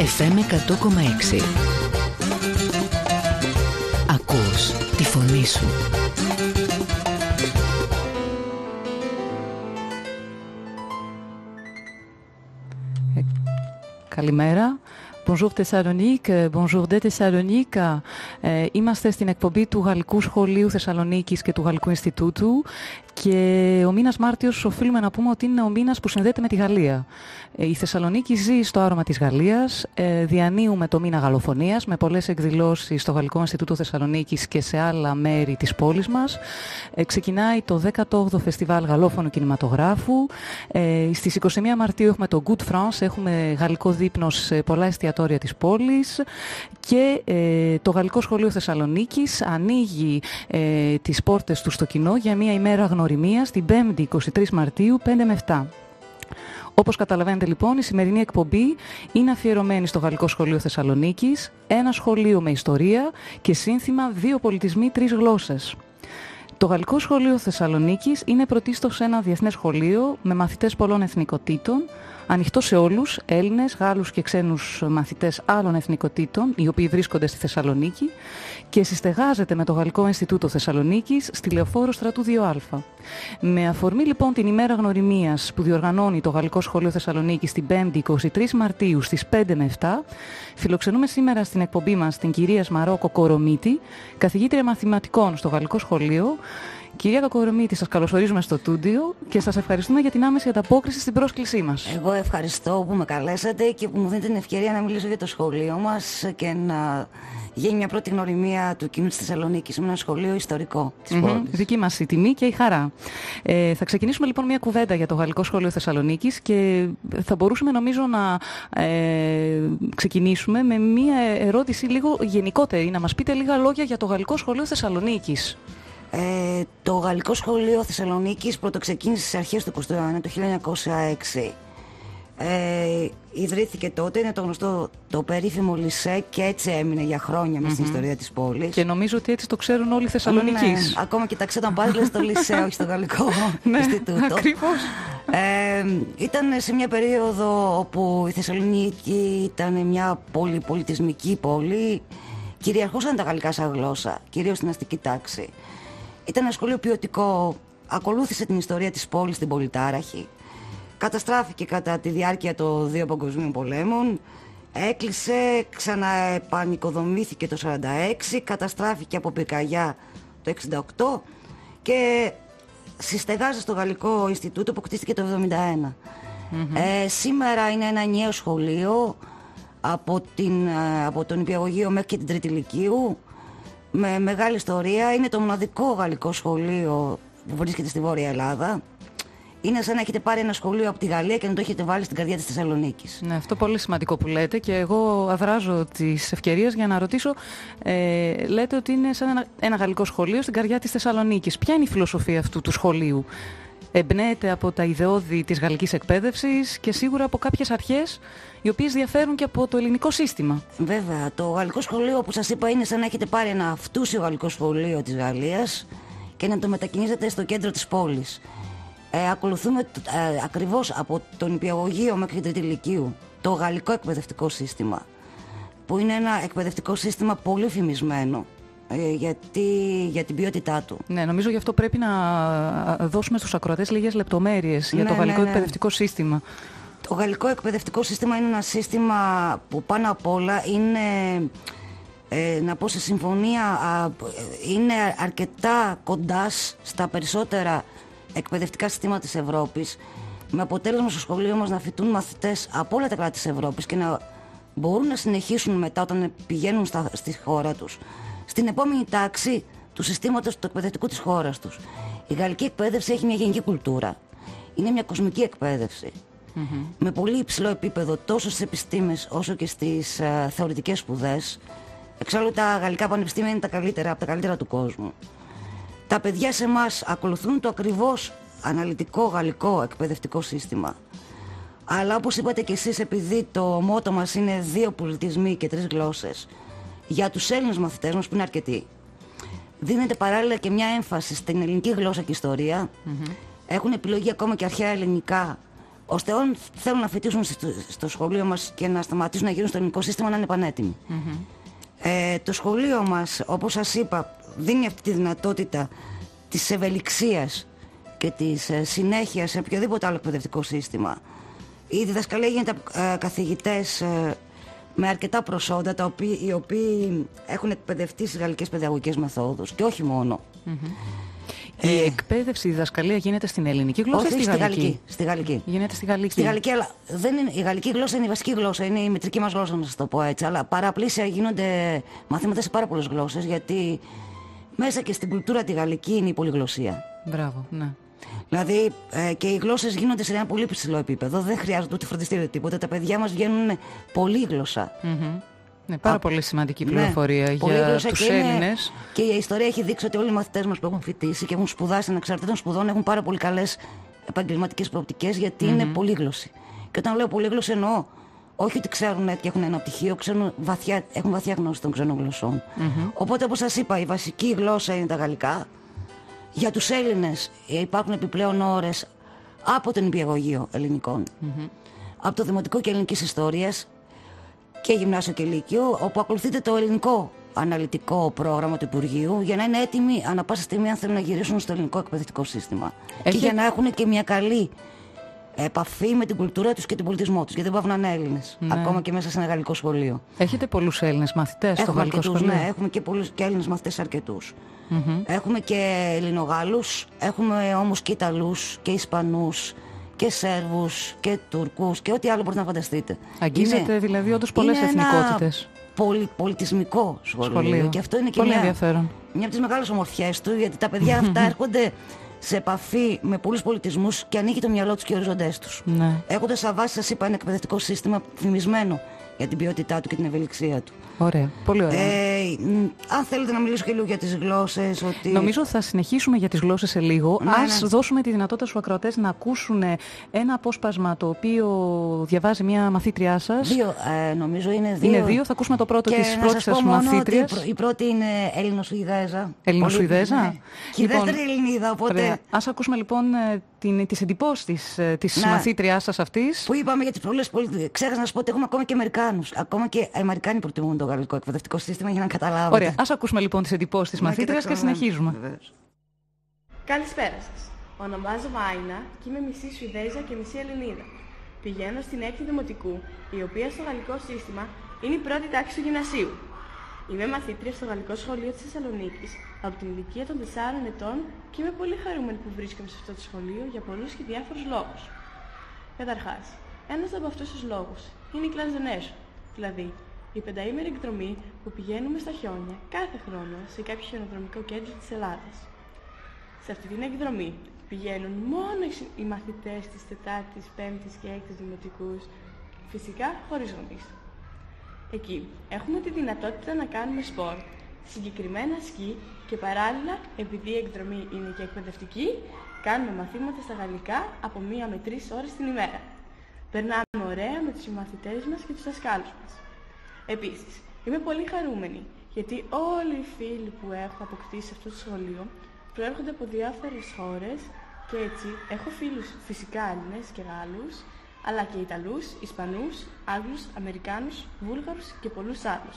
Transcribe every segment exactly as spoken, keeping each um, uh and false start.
εφ εμ εκατό κόμμα έξι. Ακούς τη φωνή σου. Ε, καλημέρα. Bonjour Thessalonique, bonjour de Thessalonique. Ε, είμαστε στην εκπομπή του Γαλλικού Σχολείου Θεσσαλονίκης και του Γαλλικού Ινστιτούτου και ο μήνας Μάρτιος οφείλουμε να πούμε ότι είναι ο μήνας που συνδέεται με τη Γαλλία. Ε, η Θεσσαλονίκη ζει στο άρωμα της Γαλλίας, ε, διανύουμε το μήνα γαλλοφωνίας με πολλές εκδηλώσεις στο Γαλλικό Ινστιτούτο Θεσσαλονίκης και σε άλλα μέρη της πόλης μας. Ε, ξεκινάει το δέκατο όγδοο Φεστιβάλ Γαλλόφωνου Κινηματογράφου. Ε, στις είκοσι μία Μαρτίου έχουμε το Good France, έχουμε γαλλικό δείπνο σε πολλά εστιατόρια της πόλης και ε, το Γαλλικό Σχολείο Θεσσαλονίκης ανοίγει ε, τις πόρτες του στο κοινό για μια ημέρα γνωριμίας την πέμπτη εικοστή τρίτη Μαρτίου πέντε με επτά. Όπως καταλαβαίνετε λοιπόν, η σημερινή εκπομπή είναι αφιερωμένη στο Γαλλικό Σχολείο Θεσσαλονίκης, ένα σχολείο με ιστορία και σύνθημα δύο πολιτισμοί, τρεις γλώσσες. Το Γαλλικό Σχολείο Θεσσαλονίκης είναι πρωτίστως ένα διεθνές σχολείο με μαθητές πολλών εθνικοτήτων, ανοιχτό σε όλους, Έλληνες, Γάλλους και ξένους μαθητές άλλων εθνικοτήτων, οι οποίοι βρίσκονται στη Θεσσαλονίκη και συστεγάζεται με το Γαλλικό Ινστιτούτο Θεσσαλονίκης στη Λεωφόρο Στρατού δύο Α. Με αφορμή λοιπόν την ημέρα γνωριμίας που διοργανώνει το Γαλλικό Σχολείο Θεσσαλονίκης την πέμπτη εικοστή τρίτη Μαρτίου στις πέντε με επτά, φιλοξενούμε σήμερα στην εκπομπή μας την κυρία Σμαρό Κορομίτη, καθηγήτρια μαθηματικών στο Γαλλικό Σχολείο. Κυρία Κακορομίτη, σας καλωσορίζουμε στο στούντιο και σας ευχαριστούμε για την άμεση ανταπόκριση στην πρόσκλησή μας. Εγώ ευχαριστώ που με καλέσατε και που μου δίνετε την ευκαιρία να μιλήσω για το σχολείο μας και να γίνει μια πρώτη γνωριμία του κοινού της Θεσσαλονίκης με ένα σχολείο ιστορικό της mm-hmm. πόλης. Δική μας η τιμή και η χαρά. Ε, θα ξεκινήσουμε λοιπόν μια κουβέντα για το Γαλλικό Σχολείο Θεσσαλονίκης και θα μπορούσαμε νομίζω να ε, ξεκινήσουμε με μια ερώτηση λίγο γενικότερη, να μας πείτε λίγα λόγια για το Γαλλικό Σχολείο Θεσσαλονίκης. Ε, το Γαλλικό Σχολείο Θεσσαλονίκης πρωτοξεκίνησε στις αρχές του εικοστού αιώνα, το χίλια εννιακόσια έξι. Ε, ιδρύθηκε τότε, είναι το γνωστό το περίφημο Λισέ και έτσι έμεινε για χρόνια mm-hmm. μες στην ιστορία της πόλης. Και νομίζω ότι έτσι το ξέρουν όλοι οι Θεσσαλονικείς. Ναι, ακόμα και τα ξέρουν πάλι λες στο Λισέ, όχι στο Γαλλικό Ινστιτούτο. Ναι, ακριβώς. Ε, ήταν σε μια περίοδο όπου η Θεσσαλονίκη ήταν μια πολυπολιτισμική πόλη, κυριαρχούσαν τα γαλλικά σαν γλώσσα, κυρίως στην αστική τάξη. Ήταν ένα σχολείο ποιοτικό, ακολούθησε την ιστορία της πόλης στην πολυτάραχη, καταστράφηκε κατά τη διάρκεια των δύο παγκοσμίων πολέμων, έκλεισε, ξαναεπανοικοδομήθηκε το χίλια εννιακόσια σαράντα έξι, καταστράφηκε από πυρκαγιά το εξήντα οκτώ και συστεγάζεται στο Γαλλικό Ινστιτούτο που κτίστηκε το εβδομήντα ένα. Mm-hmm. Ε, σήμερα είναι ένα ενιαίο σχολείο από, την, από τον νηπιαγωγείο μέχρι και την τρίτη λυκείου, με μεγάλη ιστορία. Είναι το μοναδικό γαλλικό σχολείο που βρίσκεται στη Βόρεια Ελλάδα. Είναι σαν να έχετε πάρει ένα σχολείο από τη Γαλλία και να το έχετε βάλει στην καρδιά της Θεσσαλονίκης. Ναι, αυτό πολύ σημαντικό που λέτε και εγώ αδράζω τις ευκαιρίες για να ρωτήσω. Ε, λέτε ότι είναι σαν ένα, ένα γαλλικό σχολείο στην καρδιά της Θεσσαλονίκης. Ποια είναι η φιλοσοφία αυτού του σχολείου? Εμπνέεται από τα ιδεώδη της γαλλικής εκπαίδευσης και σίγουρα από κάποιες αρχές οι οποίες διαφέρουν και από το ελληνικό σύστημα. Βέβαια, το γαλλικό σχολείο, όπως σας είπα, είναι σαν να έχετε πάρει ένα αυτούσιο γαλλικό σχολείο της Γαλλίας και να το μετακινήσετε στο κέντρο της πόλης. Ε, ακολουθούμε ε, ακριβώς από το νηπιαγωγείο μέχρι την τρίτη λυκείου το γαλλικό εκπαιδευτικό σύστημα, που είναι ένα εκπαιδευτικό σύστημα πολύ φημισμένο Γιατί, για την ποιότητά του. Ναι, νομίζω γι' αυτό πρέπει να δώσουμε στους ακροατές λίγες λεπτομέρειες για ναι, το γαλλικό ναι, ναι. εκπαιδευτικό σύστημα. Το γαλλικό εκπαιδευτικό σύστημα είναι ένα σύστημα που πάνω απ' όλα είναι, ε, να πω σε συμφωνία, α, είναι αρκετά κοντά στα περισσότερα εκπαιδευτικά συστήματα της Ευρώπης, με αποτέλεσμα στο σχολείο μας να φοιτούν μαθητές από όλα τα κράτη της Ευρώπης και να μπορούν να συνεχίσουν μετά όταν πηγαίνουν στα, στη χώρα τους στην επόμενη τάξη του συστήματος του εκπαιδευτικού της χώρας τους. Η γαλλική εκπαίδευση έχει μια γενική κουλτούρα. Είναι μια κοσμική εκπαίδευση. Mm-hmm. Με πολύ υψηλό επίπεδο τόσο στις επιστήμες όσο και στις uh, θεωρητικές σπουδές. Εξάλλου τα γαλλικά πανεπιστήμια είναι τα καλύτερα από τα καλύτερα του κόσμου. Τα παιδιά σε εμάς ακολουθούν το ακριβώς αναλυτικό γαλλικό εκπαιδευτικό σύστημα. Αλλά όπως είπατε και εσείς, επειδή το μότο μας είναι δύο πολιτισμοί και τρεις γλώσσες, για τους Έλληνες μαθητές μας που είναι αρκετοί, δίνεται παράλληλα και μια έμφαση στην ελληνική γλώσσα και ιστορία. Mm-hmm. Έχουν επιλογή ακόμα και αρχαία ελληνικά ώστε όσοι θέλουν να φοιτήσουν στο, στο σχολείο μας και να σταματήσουν να γίνουν στο ελληνικό σύστημα να είναι πανέτοιμοι. Mm-hmm. Ε, το σχολείο μας, όπως σας είπα, δίνει αυτή τη δυνατότητα της ευελιξίας και της ε, συνέχειας σε οποιοδήποτε άλλο εκπαιδευτικό σύστημα. Η διδασκαλία γίνεται ε, καθηγητές ε, με αρκετά προσόντα, τα οποίοι, οι οποίοι έχουν εκπαιδευτεί στις γαλλικές παιδαγωγικές μεθόδους και όχι μόνο. Mm-hmm. Η ε, εκπαίδευση, η διδασκαλία γίνεται στην ελληνική γλώσσα ή στη, στη γαλλική? γαλλική? Στη γαλλική. Γίνεται στη γαλλική. Στη γαλλική, αλλά δεν είναι, η γαλλική γλώσσα είναι η βασική γλώσσα, είναι η μητρική μας γλώσσα, να σας το πω έτσι. Αλλά παραπλήσια γίνονται μαθήματα σε πάρα πολλές γλώσσες, γιατί μέσα και στην κουλτούρα τη γαλλική είναι η πολυγλωσσία. Μπράβο, ναι. Δηλαδή ε, και οι γλώσσες γίνονται σε ένα πολύ ψηλό επίπεδο. Δεν χρειάζεται ούτε φροντιστήριο τίποτα. Τα παιδιά μας βγαίνουν πολύγλωσσα. Mm-hmm. Ναι, πάρα Α, πολύ σημαντική πληροφορία ναι, για τους Έλληνες. Και η ιστορία έχει δείξει ότι όλοι οι μαθητές μας που έχουν φοιτήσει και έχουν σπουδάσει ανεξαρτήτων σπουδών έχουν πάρα πολύ καλές επαγγελματικές προοπτικές, γιατί mm-hmm. είναι πολύγλωσσοι. Και όταν λέω πολύγλωσσοι εννοώ όχι ότι ξέρουν και έχουν ένα πτυχίο, ξέρουν βαθιά, έχουν βαθιά γνώση των ξένων γλωσσών. Mm-hmm. Οπότε, όπως σας είπα, η βασική γλώσσα είναι τα γαλλικά. Για τους Έλληνες υπάρχουν επιπλέον ώρες από τον νηπιαγωγείο ελληνικών, mm-hmm. από το Δημοτικό και Ελληνικής Ιστορίας και Γυμνάσιο και Λύκειο, όπου ακολουθείται το ελληνικό αναλυτικό πρόγραμμα του Υπουργείου για να είναι έτοιμοι ανά πάσα στιγμή αν θέλουν να γυρίσουν στο ελληνικό εκπαιδευτικό σύστημα. Έχει... Και για να έχουν και μια καλή επαφή με την κουλτούρα τους και τον πολιτισμό τους, γιατί δεν πάβουν να είναι Έλληνες, ναι. ακόμα και μέσα σε ένα γαλλικό σχολείο. Έχετε πολλούς Έλληνες μαθητές στο γαλλικό αρκετούς, σχολείο? Ναι, έχουμε και, πολλούς, και Έλληνες μαθητές αρκετούς. Mm-hmm. Έχουμε και Ελληνογάλους, έχουμε όμως και Ιταλούς και Ισπανούς και Σέρβους και Τουρκούς και ό,τι άλλο μπορείτε να φανταστείτε. Αγγίζετε δηλαδή όντως πολλές είναι εθνικότητες. Πολυ, πολιτισμικό σχολείο. σχολείο. Και αυτό είναι και πολύ μια, ενδιαφέρον. μια από τις μεγάλες ομορφιές του, γιατί τα παιδιά αυτά έρχονται σε επαφή με πολλούς πολιτισμούς και ανοίγει το μυαλό τους και οι οριζοντές τους. Ναι. Έχοντας σαν βάση, σας είπα, ένα εκπαιδευτικό σύστημα φημισμένο για την ποιότητά του και την ευελιξία του. Ωραία, πολύ ωραία. Ε, αν θέλετε να μιλήσω και λίγο για τις γλώσσες. Ότι... Νομίζω θα συνεχίσουμε για τις γλώσσες σε λίγο. Ναι, Ας ναι. δώσουμε τη δυνατότητα στους ακροατές να ακούσουν ένα απόσπασμα το οποίο διαβάζει μια μαθήτριά σας. Δύο, ε, νομίζω είναι δύο. Είναι δύο, θα ακούσουμε το πρώτο της πρώτης σας μαθήτριας. Η πρώτη είναι Έλληνο-Σουηδέζα. Έλληνο-Σουηδέζα. Ναι. Και η λοιπόν, δεύτερη Ελληνίδα, οπότε... Ωραία. Ας ακούσουμε λοιπόν την, τις εντυπώσεις της, της ναι. μαθήτριάς σας αυτής. Που είπαμε για τις πολλές πολιτικές. Ξέχασα να σας πω ότι έχουμε ακόμα και Αμερικάνους. Ακόμα και οι Αμερικάνοι προτιμούν το γαλλικό εκπαιδευτικό σύστημα, για να καταλάβετε. Ωραία. Ας ακούσουμε λοιπόν τις εντυπώσεις της μαθήτριας και συνεχίζουμε. Βεβαίως. Καλησπέρα σας. Ονομάζομαι Άινα και είμαι μισή Σουηδέζα και μισή Ελληνίδα. Πηγαίνω στην έκτη Δημοτικού, η οποία στο γαλλικό σύστημα είναι η πρώτη τάξη του γυμνασίου. Είμαι μαθήτρια στο Γαλλικό Σχολείο της Θεσσαλονίκης από την ηλικία των τεσσάρων ετών και είμαι πολύ χαρούμενη που βρίσκομαι σε αυτό το σχολείο για πολλούς και διάφορους λόγους. Καταρχάς, ένας από αυτούς τους λόγους είναι η classe de neige, δηλαδή η πενταήμερη εκδρομή που πηγαίνουμε στα χιόνια κάθε χρόνο σε κάποιο χιονοδρομικό κέντρο της Ελλάδας. Σε αυτή την εκδρομή πηγαίνουν μόνο οι μαθητές της τετάρτης, πέμπτης και έκτης δημοτικούς, φυσικά χωρίς γονείς. Εκεί έχουμε τη δυνατότητα να κάνουμε σπορ, συγκεκριμένα σκι και παράλληλα, επειδή η εκδρομή είναι και εκπαιδευτική, κάνουμε μαθήματα στα γαλλικά από μία με τρεις ώρες την ημέρα. Περνάμε ωραία με τους μαθητές μας και τους δασκάλους μας. Επίσης, είμαι πολύ χαρούμενη, γιατί όλοι οι φίλοι που έχω αποκτήσει σε αυτό το σχολείο προέρχονται από διάφορες χώρες και έτσι έχω φίλους φυσικά Έλληνες και Γάλλους, αλλά και Ιταλούς, Ισπανούς, Άγγλους, Αμερικάνους, Βούλγαρους και πολλούς άλλους.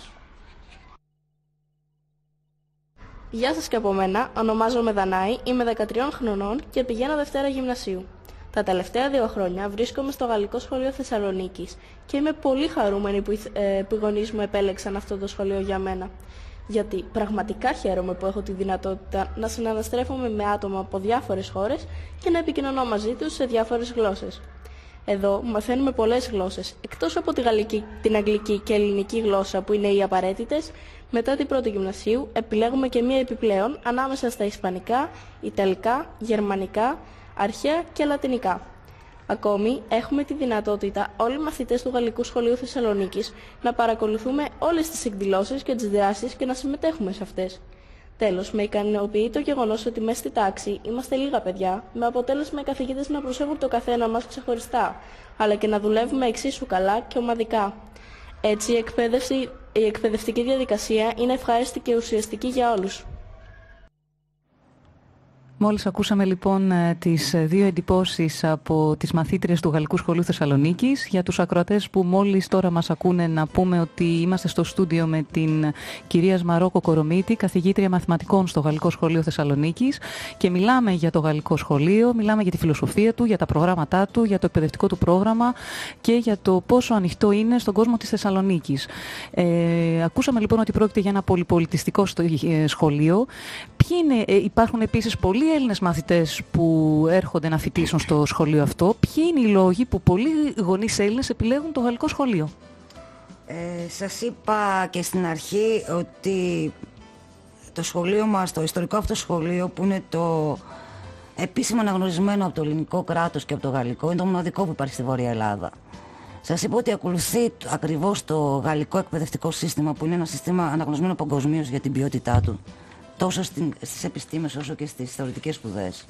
Γεια σας και από μένα, ονομάζομαι Δανάη, είμαι δεκατρών χρονών και πηγαίνω Δευτέρα Γυμνασίου. Τα τελευταία δύο χρόνια βρίσκομαι στο Γαλλικό Σχολείο Θεσσαλονίκης και είμαι πολύ χαρούμενη που, ε, που οι γονείς μου επέλεξαν αυτό το σχολείο για μένα. Γιατί πραγματικά χαίρομαι που έχω τη δυνατότητα να συναναστρέφομαι με άτομα από διάφορες χώρες και να επικοινωνώ μαζί τους σε διάφορες γλώσσες. Εδώ μαθαίνουμε πολλές γλώσσες, εκτός από τη γαλλική, την αγγλική και ελληνική γλώσσα που είναι οι απαραίτητες. Μετά την πρώτη γυμνασίου επιλέγουμε και μία επιπλέον ανάμεσα στα ισπανικά, ιταλικά, γερμανικά, αρχαία και λατινικά. Ακόμη έχουμε τη δυνατότητα όλοι οι μαθητές του Γαλλικού Σχολείου Θεσσαλονίκης να παρακολουθούμε όλες τις εκδηλώσεις και τις δράσεις και να συμμετέχουμε σε αυτές. Τέλος, με ικανοποιεί το γεγονός ότι μέσα στη τάξη είμαστε λίγα παιδιά, με αποτέλεσμα οι καθηγητές να προσέχουν το καθένα μας ξεχωριστά, αλλά και να δουλεύουμε εξίσου καλά και ομαδικά. Έτσι, η, εκπαίδευση, η εκπαιδευτική διαδικασία είναι ευχάριστη και ουσιαστική για όλους. Μόλις ακούσαμε λοιπόν τις δύο εντυπώσεις από τις μαθήτριες του Γαλλικού Σχολείου Θεσσαλονίκης. Για τους ακροατές που μόλις τώρα μας ακούνε, να πούμε ότι είμαστε στο στούντιο με την κυρία Σμαρό Κορομίτη, καθηγήτρια μαθηματικών στο Γαλλικό Σχολείο Θεσσαλονίκης, και μιλάμε για το Γαλλικό Σχολείο, μιλάμε για τη φιλοσοφία του, για τα προγράμματά του, για το εκπαιδευτικό του πρόγραμμα και για το πόσο ανοιχτό είναι στον κόσμο της Θεσσαλονίκης. Ε, ακούσαμε λοιπόν ότι πρόκειται για ένα πολυπολιτιστικό σχολείο. Ποιοι είναι, ε, υπάρχουν επίσης πολλοί Έλληνες μαθητές που έρχονται να φοιτήσουν στο σχολείο αυτό. Ποιοι είναι οι λόγοι που πολλοί γονείς Έλληνες επιλέγουν το Γαλλικό Σχολείο? Ε, σας είπα και στην αρχή ότι το σχολείο μας, το ιστορικό αυτό σχολείο, που είναι το επίσημα αναγνωρισμένο από το ελληνικό κράτος και από το γαλλικό, είναι το μοναδικό που υπάρχει στη Βόρεια Ελλάδα. Σας είπα ότι ακολουθεί ακριβώς το γαλλικό εκπαιδευτικό σύστημα, που είναι ένα σύστημα αναγνωρισμένο παγκοσμίως για την ποιότητά του, τόσο στις επιστήμες όσο και στις θεωρητικές σπουδές.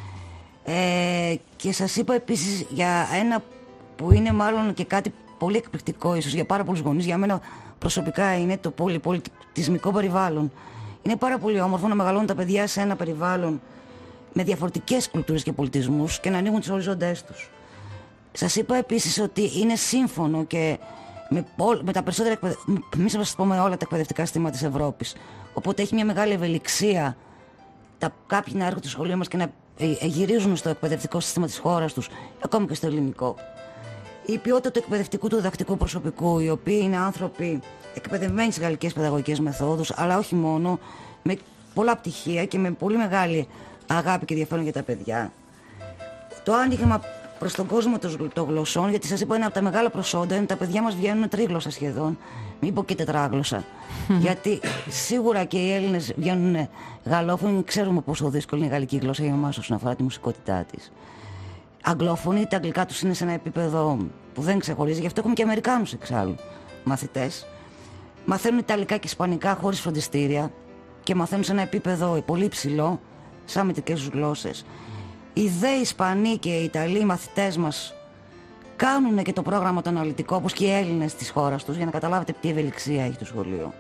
Ε, και σας είπα επίσης για ένα που είναι μάλλον και κάτι πολύ εκπληκτικό ίσως για πάρα πολλούς γονείς. Για μένα προσωπικά είναι το πολυπολιτισμικό περιβάλλον. Είναι πάρα πολύ όμορφο να μεγαλώνουν τα παιδιά σε ένα περιβάλλον με διαφορετικές κουλτούρες και πολιτισμούς και να ανοίγουν τις οριζόντες τους. Σας είπα επίσης ότι είναι σύμφωνο και με, με τα περισσότερα, μην σας πω με όλα τα εκπαιδευτικά συστήματα της Ευρώπης. Οπότε έχει μια μεγάλη ευελιξία τα, κάποιοι να έρχονται στο σχολείο μας και να γυρίζουν στο εκπαιδευτικό σύστημα της χώρας τους, ακόμη και στο ελληνικό. Η ποιότητα του εκπαιδευτικού του διδακτικού προσωπικού, οι οποίοι είναι άνθρωποι εκπαιδευμένοι στις γαλλικές παιδαγωγικές μεθόδους, αλλά όχι μόνο, με πολλά πτυχία και με πολύ μεγάλη αγάπη και ενδιαφέρον για τα παιδιά. Το άνοιγμα προς τον κόσμο των γλωσσών, γιατί σας είπα, ένα από τα μεγάλα προσόντα είναι τα παιδιά μας βγαίνουν τρίγλωσσα σχεδόν, μην πω και τετράγλωσσα. Γιατί σίγουρα και οι Έλληνες βγαίνουν γαλλόφωνοι, ξέρουμε πόσο δύσκολη είναι η γαλλική γλώσσα για εμάς όσον αφορά τη μουσικότητά της. Αγγλόφωνοι, τα αγγλικά τους είναι σε ένα επίπεδο που δεν ξεχωρίζει, γι' αυτό έχουμε και Αμερικάνους εξάλλου μαθητές. Μαθαίνουν Ιταλικά και Ισπανικά χωρίς φροντιστήρια και μαθαίνουν σε ένα επίπεδο πολύ υψηλό, σαν μητρικές τους γλώσσες. Οι δε Ισπανοί και οι Ιταλοί μαθητές μας κάνουν και το πρόγραμμα το αναλυτικό, όπως και οι Έλληνες της χώρας τους, για να καταλάβετε τι ευελιξία έχει το σχολείο.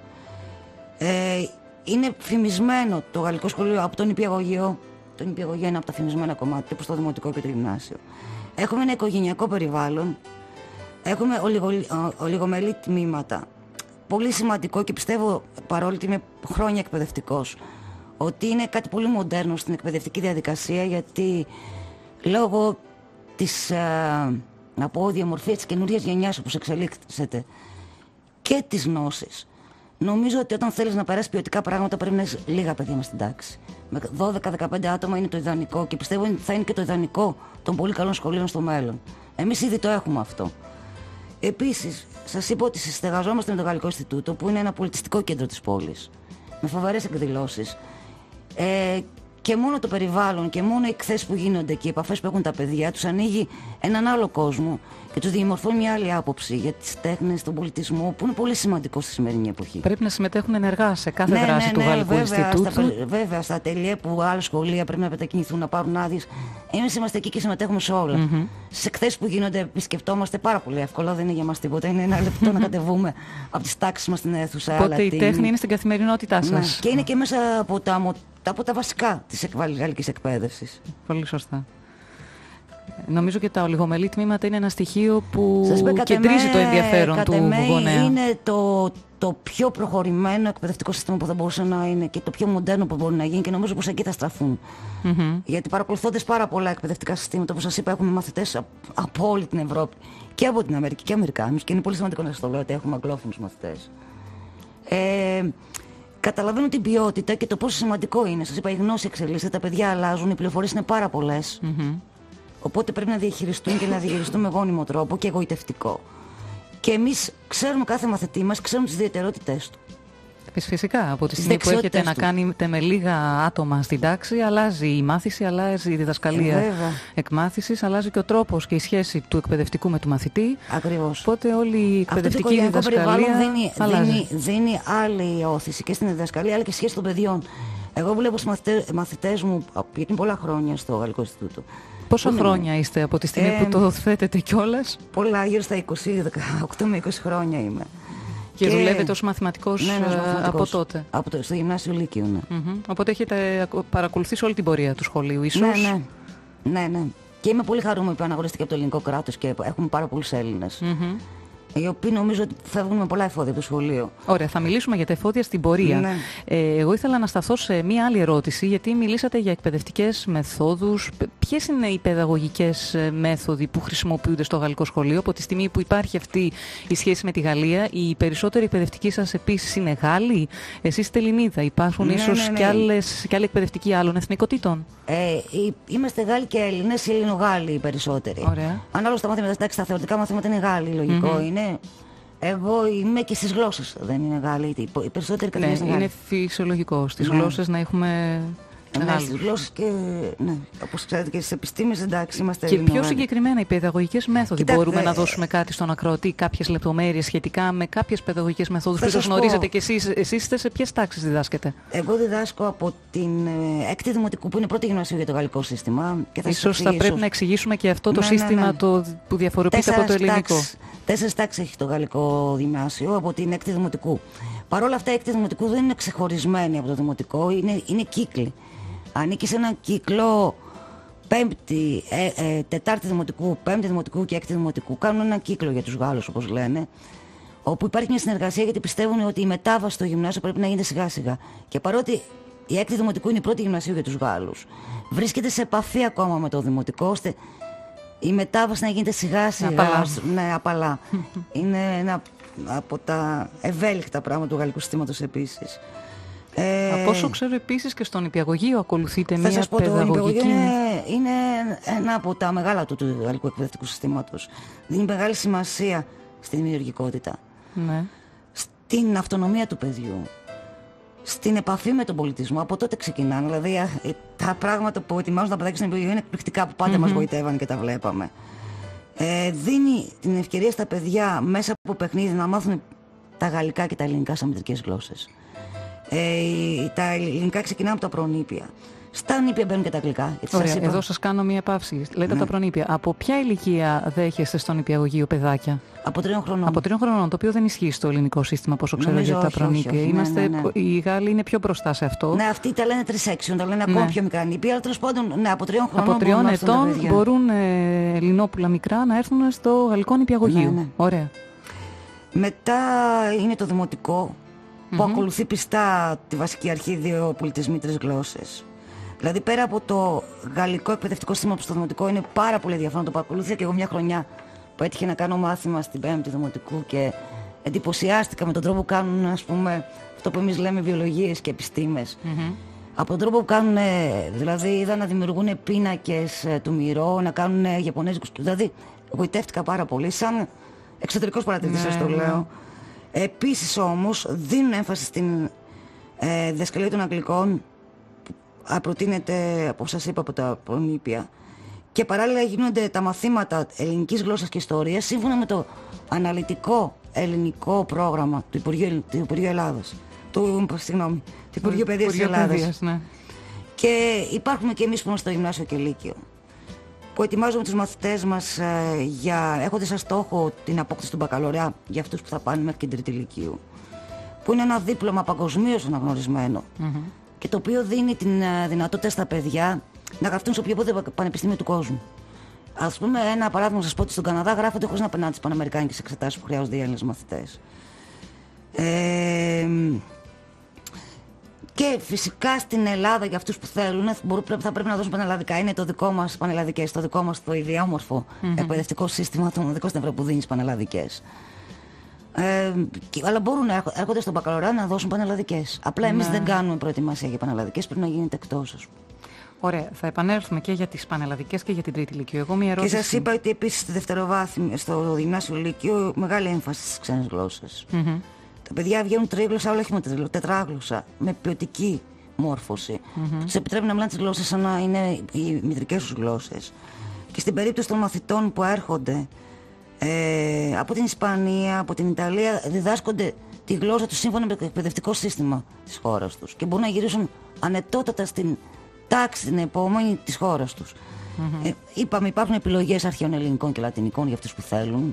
Ε, είναι φημισμένο το γαλλικό σχολείο από τον νηπιαγωγείο. Το νηπιαγωγείο είναι από τα φημισμένα κομμάτια, όπως το δημοτικό και το γυμνάσιο. Έχουμε ένα οικογενειακό περιβάλλον. Έχουμε ολιγο, ολιγομελή τμήματα. Πολύ σημαντικό και πιστεύω, παρόλο ότι είμαι χρόνια εκπαιδευτικός, ότι είναι κάτι πολύ μοντέρνο στην εκπαιδευτική διαδικασία, γιατί λόγω της ε, να πω, διαμορφίας της καινούριας γενιάς όπως εξελίξεται και της γνώσης, νομίζω ότι όταν θέλεις να περάσεις ποιοτικά πράγματα πρέπει να έχεις λίγα παιδιά μες στην τάξη. Με δώδεκα με δεκαπέντε άτομα είναι το ιδανικό και πιστεύω ότι θα είναι και το ιδανικό των πολύ καλών σχολείων στο μέλλον. Εμείς ήδη το έχουμε αυτό. Επίσης, σας είπα ότι συστεγαζόμαστε με το Γαλλικό Ινστιτούτο, που είναι ένα πολιτιστικό κέντρο της πόλης, με φοβερές εκδηλώσεις. Ε, και μόνο το περιβάλλον και μόνο οι εκθέσεις που γίνονται και οι επαφές που έχουν τα παιδιά τους ανοίγει έναν άλλο κόσμο και τους διαμορφώνει μια άλλη άποψη για τις τέχνες, τον πολιτισμό, που είναι πολύ σημαντικό στη σημερινή εποχή. Πρέπει να συμμετέχουν ενεργά σε κάθε ναι, δράση ναι, του ναι, Γαλλικού βέβαια, Ινστιτούτου. Στα, βέβαια, στα ατελιέ που άλλα σχολεία πρέπει να μετακινηθούν, να πάρουν άδειες. Εμείς είμαστε εκεί και συμμετέχουμε σε όλα. Mm-hmm. Στις εκθέσεις που γίνονται επισκεφτόμαστε πάρα πολύ εύκολα, δεν είναι για μας τίποτα. Είναι ένα λεπτό να κατεβούμε από τις τάξεις μας στην αίθουσα. Οπότε η τέχνη είναι στην καθημερινότητά σας. Ναι. Και είναι και μέσα από τα, από τα βασικά της γαλλικής εκπαίδευσης. Πολύ σωστά. Νομίζω και τα ολιγομελή τμήματα είναι ένα στοιχείο που είπε, κεντρίζει με, το ενδιαφέρον του γονέα. Είναι το, το πιο προχωρημένο εκπαιδευτικό σύστημα που θα μπορούσε να είναι και το πιο μοντέρνο που μπορεί να γίνει, και νομίζω πως εκεί θα στραφούν. Mm-hmm. Γιατί παρακολουθώντας πάρα πολλά εκπαιδευτικά συστήματα, όπως σας είπα, έχουμε μαθητές από, από όλη την Ευρώπη και από την Αμερική και Αμερικάνους, και είναι πολύ σημαντικό να σας το λέω ότι έχουμε αγγλόφωνους μαθητές. Ε, Καταλαβαίνω την ποιότητα και το πόσο σημαντικό είναι. Σας είπα, η γνώση εξελίσσεται, τα παιδιά αλλάζουν, οι πληροφορίες είναι πάρα πολλές. Mm-hmm. Οπότε πρέπει να διαχειριστούν και να διαχειριστούν με γόνιμο τρόπο και εγωιτευτικό. Και εμείς ξέρουμε κάθε μαθητή μας, ξέρουμε τις ιδιαιτερότητές του. Φυσικά, από τη στιγμή που έχετε του. να κάνετε με λίγα άτομα στην τάξη, αλλάζει η μάθηση, αλλάζει η διδασκαλία ε, εκμάθησης, αλλάζει και ο τρόπος και η σχέση του εκπαιδευτικού με του μαθητή. Ακριβώς. Οπότε όλη η εκπαιδευτική αυτό το διδασκαλία δίνει, δίνει, δίνει άλλη όθηση και στην διδασκαλία, αλλά και σχέση των παιδιών. Εγώ βλέπω στους μαθητές, μαθητές μου, γιατί είναι πολλά χρόνια στο Γαλλικό Ινστιτούτο. Πόσα είναι... χρόνια είστε από τη στιγμή ε, που το θέτετε κιόλας? Πολλά, γύρω στα είκοσι, δεκαοκτώ με είκοσι χρόνια είμαι. Και, και δουλεύετε ως μαθηματικός, ναι, ναι, από τότε. Από το, στο γυμνάσιο Λύκειο, ναι. Mm-hmm. Οπότε έχετε παρακολουθήσει όλη την πορεία του σχολείου, ίσως. Ναι, ναι. ναι, ναι. Και είμαι πολύ χαρούμενη που αναγνωρίστηκε από το ελληνικό κράτος και έχουμε πάρα πολλούς Έλληνες. Mm-hmm. Οι οποίοι νομίζω ότι φεύγουν με πολλά εφόδια από το σχολείο. Ωραία, θα μιλήσουμε για τα εφόδια στην πορεία. Ναι. Ε, εγώ ήθελα να σταθώ σε μία άλλη ερώτηση, γιατί μιλήσατε για εκπαιδευτικές μεθόδους. Ποιες είναι οι παιδαγωγικές μέθοδοι που χρησιμοποιούνται στο γαλλικό σχολείο? Από τη στιγμή που υπάρχει αυτή η σχέση με τη Γαλλία, οι περισσότεροι εκπαιδευτικοί σας επίσης είναι Γάλλοι. Εσείς είστε Ελληνίδα. Υπάρχουν ναι, ίσως ναι, ναι. Και, άλλες, και άλλοι εκπαιδευτικοί άλλων εθνικοτήτων? Ε, είμαστε Γάλλοι και Έλληνες, ή Ελληνογάλλοι οι περισσότεροι. Ανάλογα στα μαθήματα, εντάξει, τα θεωρητικά μαθήματα είναι Γάλλοι, λογικό mm-hmm. είναι. Εγώ είμαι και στις γλώσσες, δεν είναι Γάλλοι. Οι περισσότεροι καθηγητές ναι, είναι Γάλλοι. Είναι φυσιολογικό στις ναι. γλώσσες να έχουμε. Ναι, στις γλώσσες και, ναι, όπως ξέρετε και στις επιστήμες, εντάξει, είμαστε Και πιο συγκεκριμένα οι παιδαγωγικές μέθοδοι. Κοιτάξτε, μπορούμε να δώσουμε κάτι στον ακροατή, κάποιες λεπτομέρειες σχετικά με κάποιες παιδαγωγικές μεθόδους που ίσως γνωρίζετε και εσείς. Εσείς είστε σε ποιες τάξεις διδάσκετε? Εγώ διδάσκω από την έκτη δημοτικού, που είναι πρώτη γυμνασίου για το γαλλικό σύστημα. Και θα ίσως θα πρέπει να εξηγήσουμε και αυτό το ναι, σύστημα ναι, ναι. Το, που διαφοροποιείται από το ελληνικό. Τέσσερις τάξεις έχει το γαλλικό γυμνάσιο από την έκτη δημοτικού. Παρ' όλα αυτά, η έκτη δημοτικού δεν είναι ξεχωρισμένη από το δημοτικό, είναι, είναι κύκλοι. Ανήκει σε έναν κύκλο πέμπτη, ε, ε, τετάρτη δημοτικού, πέμπτη δημοτικού και έκτη δημοτικού. Κάνουν έναν κύκλο για τους Γάλλους, όπως λένε, όπου υπάρχει μια συνεργασία γιατί πιστεύουν ότι η μετάβαση στο γυμνάσιο πρέπει να γίνεται σιγά σιγά. Και παρότι η έκτη δημοτικού είναι η πρώτη γυμνασίου για τους Γάλλους, βρίσκεται σε επαφή ακόμα με το δημοτικό, ώστε η μετάβαση να γίνεται σιγά σιγά. Απαλά. Ναι, απαλά. Είναι ένα από τα ευέλικτα πράγματα του γαλλικού συστήματος επίσης. Ε, Από όσο ξέρω επίσης και στον νηπιαγωγείο ακολουθείτε θα μια σας πω, παιδαγωγική... Το νηπιαγωγείο είναι, είναι ένα από τα μεγάλα του, του γαλλικού εκπαιδευτικού συστήματος. Δίνει μεγάλη σημασία στη δημιουργικότητα, ναι. στην αυτονομία του παιδιού, στην επαφή με τον πολιτισμό. Από τότε ξεκινάνε. Δηλαδή τα πράγματα που ετοιμάζουν τα παιδάκια στο νηπιαγωγείο είναι εκπληκτικά, που πάντα mm-hmm. μας βοητεύαν και τα βλέπαμε. Ε, δίνει την ευκαιρία στα παιδιά μέσα από παιχνίδι να μάθουν τα γαλλικά και τα ελληνικά σαν μητρικές γλώσσες. Ε, τα ελληνικά ξεκινάμε από τα προνήπια. Στα νήπια μπαίνουν και τα αγγλικά. Ωραία, σας είπα... εδώ σας κάνω μία παύση. Λέτε ναι. τα προνήπια. Από ποια ηλικία δέχεστε στον νηπιαγωγείο παιδάκια? Από τριών χρονών. Από τριών χρονών, το οποίο δεν ισχύει στο ελληνικό σύστημα, πόσο ξέρω για τα προνήπια. Όχι, όχι. Είμαστε... Ναι, ναι, ναι. Οι Γάλλοι είναι πιο μπροστά σε αυτό. Ναι, αυτοί τα λένε τρισέξιον, τα λένε ακόμα ναι. πιο μικρά νήπια, αλλά τέλος πάντων, ναι, από τριών χρονών. Από τριών ετών μπορούν ε, ελληνόπουλα μικρά να έρθουν στο γαλλικό νηπιαγωγείο. Ναι, ναι. Ωραία. Μετά είναι το δημοτικό, που mm-hmm. ακολουθεί πιστά τη βασική αρχή δύο πολιτισμοί, τρεις γλώσσες. Δηλαδή πέρα από το γαλλικό εκπαιδευτικό σύστημα που στο δημοτικό είναι πάρα πολύ ενδιαφέρον, το παρακολούθησα και εγώ μια χρονιά που έτυχε να κάνω μάθημα στην πέμπτη δημοτικού και εντυπωσιάστηκα με τον τρόπο που κάνουν, ας πούμε, αυτό που εμείς λέμε βιολογίες και επιστήμες. Mm-hmm. Από τον τρόπο που κάνουν, δηλαδή είδα να δημιουργούν πίνακες του Μυρό, να κάνουν ιαπωνέζικους, δηλαδή γοητεύτηκα πάρα πολύ, σαν εξωτερικός παρατηρητής, σας το λέω. Επίσης όμως δίνουν έμφαση στην ε, διδασκαλία των Αγγλικών, που προτείνεται, όπως σας είπα, από τα προνήπια, και παράλληλα γίνονται τα μαθήματα ελληνικής γλώσσας και ιστορίας σύμφωνα με το αναλυτικό ελληνικό πρόγραμμα του Υπουργείου, του Υπουργείου Ελλάδας, του, συγγνώμη, του Υπουργείου Παιδείας της Ελλάδας. Ναι. Και υπάρχουμε και εμείς που είμαστε στο γυμνάσιο και λύκειο, που ετοιμάζουμε τους μαθητές μας ε, για, έχοντας σαν στόχο την απόκτηση του μπακαλωρεά για αυτούς που θα πάνε μέχρι την τρίτη λυκείου, που είναι ένα δίπλωμα παγκοσμίως αναγνωρισμένο mm-hmm. και το οποίο δίνει την uh, δυνατότητα στα παιδιά να γραφτούν σε οποιοδήποτε πανεπιστήμιο του κόσμου. Ας πούμε, ένα παράδειγμα να σας πω ότι στον Καναδά γράφονται χωρίς να περνάνε τις παναμερικάνικες εξετάσεις που χρειάζονται οι Έλληνες μαθητές. Ε, Και φυσικά στην Ελλάδα, για αυτούς που θέλουν, θα πρέπει να δώσουν πανελλαδικά. Είναι το δικό μας πανελλαδικές, το δικό μας το ιδιόμορφο mm-hmm. εκπαιδευτικό σύστημα, το μοναδικό στην Ευρώπη που δίνει πανελλαδικές. Ε, αλλά μπορούν να έρχονται στον μπακαλωρεά να δώσουν πανελλαδικές. Απλά εμείς ναι. δεν κάνουμε προετοιμασία για πανελλαδικές, πρέπει να γίνεται εκτός, ας πούμε. Ωραία, θα επανέλθουμε και για τις πανελλαδικές και για την τρίτη λυκείο. Εγώ μια ερώτηση. Και σας είπα ότι επίσης στη δευτεροβάθμια, στο γυμνάσιο λύκειο, μεγάλη έμφαση στις ξένες γλώσσες. Mm-hmm. Τα παιδιά βγαίνουν τρίγλωσσα, αλλά όχι μόνο τετράγλωσσα, με ποιοτική μόρφωση. Mm-hmm. Τους επιτρέπει να μιλάνε τις γλώσσες σαν να είναι οι μητρικές τους γλώσσες. Και στην περίπτωση των μαθητών που έρχονται ε, από την Ισπανία, από την Ιταλία, διδάσκονται τη γλώσσα τους σύμφωνα με το εκπαιδευτικό σύστημα της χώρας τους. Και μπορούν να γυρίσουν ανετότατα στην τάξη την επόμενη της χώρας τους. Mm-hmm. Ε, είπαμε, υπάρχουν επιλογές αρχαίων ελληνικών και λατινικών για αυτούς που θέλουν.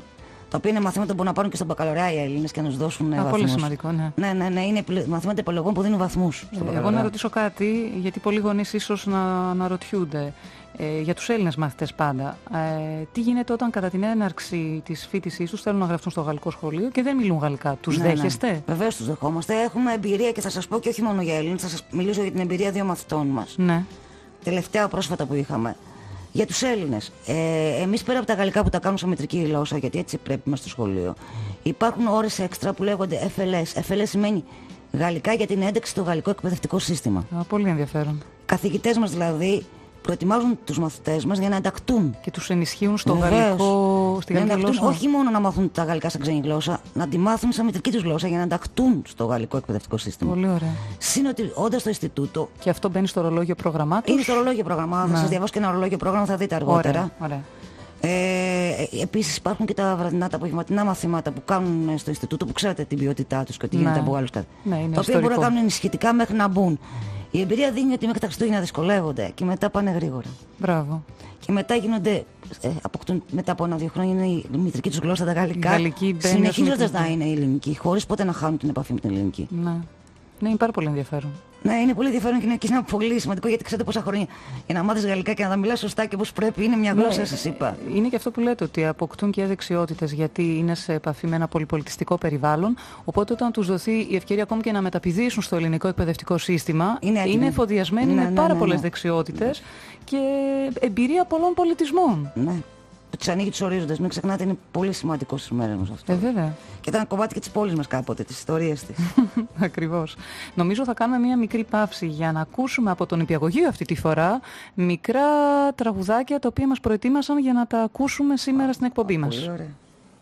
Τα οποία είναι μαθήματα που μπορούν να πάρουν και στον μπακαλωρέα οι Έλληνες και να τους δώσουν βαθμούς. Πολύ σημαντικό, ναι. Ναι, ναι, ναι, είναι μαθήματα επιλογών που δίνουν βαθμούς. Ε, εγώ να ρωτήσω κάτι, γιατί πολλοί γονείς ίσως να αναρωτιούνται. Ε, για τους Έλληνες μαθητές πάντα, ε, τι γίνεται όταν κατά την έναρξη της φοιτησής τους θέλουν να γραφτούν στο γαλλικό σχολείο και δεν μιλούν γαλλικά. Τους ναι, δέχεστε? Ναι. Βεβαίως τους δεχόμαστε. Έχουμε εμπειρία και θα σας πω και όχι μόνο για Έλληνες, θα σας μιλήσω για την εμπειρία δύο μαθητών μας. Ναι. Τελευταία πρόσφατα που είχαμε. Για τους Έλληνες, ε, εμείς πέρα από τα γαλλικά που τα κάνουμε σαν μητρική γλώσσα, γιατί έτσι πρέπει είμαστε στο σχολείο, υπάρχουν ώρες έξτρα που λέγονται εφ ελ ες. εφ ελ ες σημαίνει γαλλικά για την ένταξη στο γαλλικό εκπαιδευτικό σύστημα. Α, πολύ ενδιαφέρον. Καθηγητές μας δηλαδή προετοιμάζουν τους μαθητές μας για να ενταχτούν. Και τους ενισχύουν στο Βεβαίως. γαλλικό, στη γαλλική γλώσσα. Όχι μόνο να μάθουν τα γαλλικά σαν ξένη γλώσσα, να τη μάθουν σαν μητρική τους γλώσσα για να ενταχτούν στο γαλλικό εκπαιδευτικό σύστημα. Πολύ ωραία. Συν ότι όντας στο Ινστιτούτο. Και αυτό μπαίνει στο ορολόγιο πρόγραμμά τους. Είναι στο ορολόγιο πρόγραμμα. Θα σας διαβάσω και ένα ορολόγιο πρόγραμμα, θα δείτε αργότερα. Ωραία, ωραία. Ε, επίσης υπάρχουν και τα βραδινά, τα απογευματινά μαθήματα που κάνουν στο Ινστιτούτο που ξέρετε την ποιότητά τους και ότι ναι. γίνεται από άλλους κάτι. Ναι, είναι τα οποία ιστορικό. μπορούν να κάνουν ενισχυτικά μέχρι να μπουν. Η εμπειρία δίνει ότι μέχρι τα Χριστούγεννα δυσκολεύονται και μετά πάνε γρήγορα. Μπράβο. Και μετά γίνονται, ε, αποκτούν μετά από ένα-δύο χρόνια είναι η μητρική τους γλώσσα τα γαλλικά. Συνεχίζοντας να είναι η ελληνική, χωρίς ποτέ να χάνουν την επαφή με την ελληνική. Ναι. Ναι, είναι πάρα πολύ ενδιαφέρον. Ναι, είναι πολύ ενδιαφέρον και είναι, και είναι πολύ σημαντικό γιατί ξέρετε πόσα χρόνια για να μάθεις γαλλικά και να τα μιλάς σωστά και όπως πρέπει είναι μια γλώσσα, ναι, σας είπα. Είναι και αυτό που λέτε ότι αποκτούν και δεξιότητες γιατί είναι σε επαφή με ένα πολυπολιτιστικό περιβάλλον. Οπότε όταν τους δοθεί η ευκαιρία ακόμη και να μεταπηδήσουν στο ελληνικό εκπαιδευτικό σύστημα, είναι, είναι εφοδιασμένοι ναι, με ναι, πάρα ναι, πολλές ναι. δεξιότητες και εμπειρία πολλών πολιτισμών. Ναι. Τους ανοίγει τους ορίζοντες. Μην ξεχνάτε, είναι πολύ σημαντικό στις μέρες μας αυτό. Ε, βέβαια. Και ήταν κομμάτι και της πόλης μας κάποτε, της ιστορίας της. Ακριβώς. Νομίζω θα κάνουμε μία μικρή παύση για να ακούσουμε από τον Νηπιαγωγείο αυτή τη φορά μικρά τραγουδάκια τα οποία μας προετοίμασαν για να τα ακούσουμε σήμερα στην εκπομπή μας. Πολύ ωραία.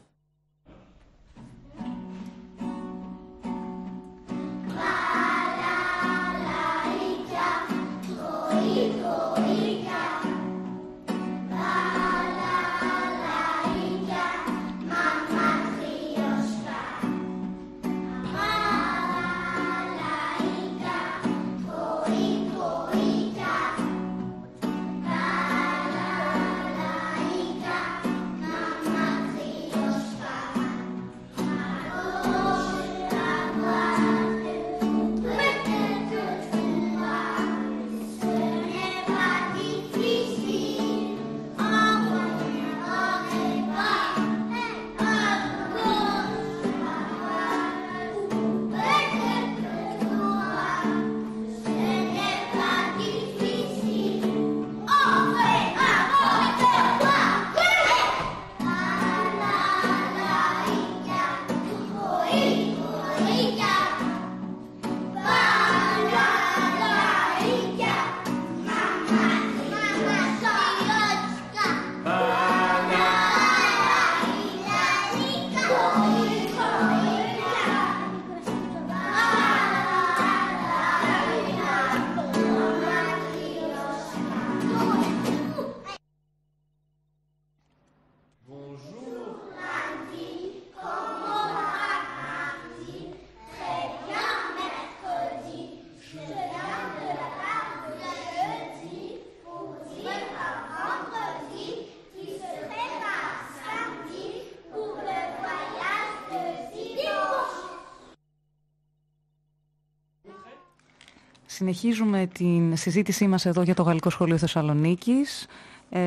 Συνεχίζουμε την συζήτησή μας εδώ για το Γαλλικό Σχολείο Θεσσαλονίκης ε,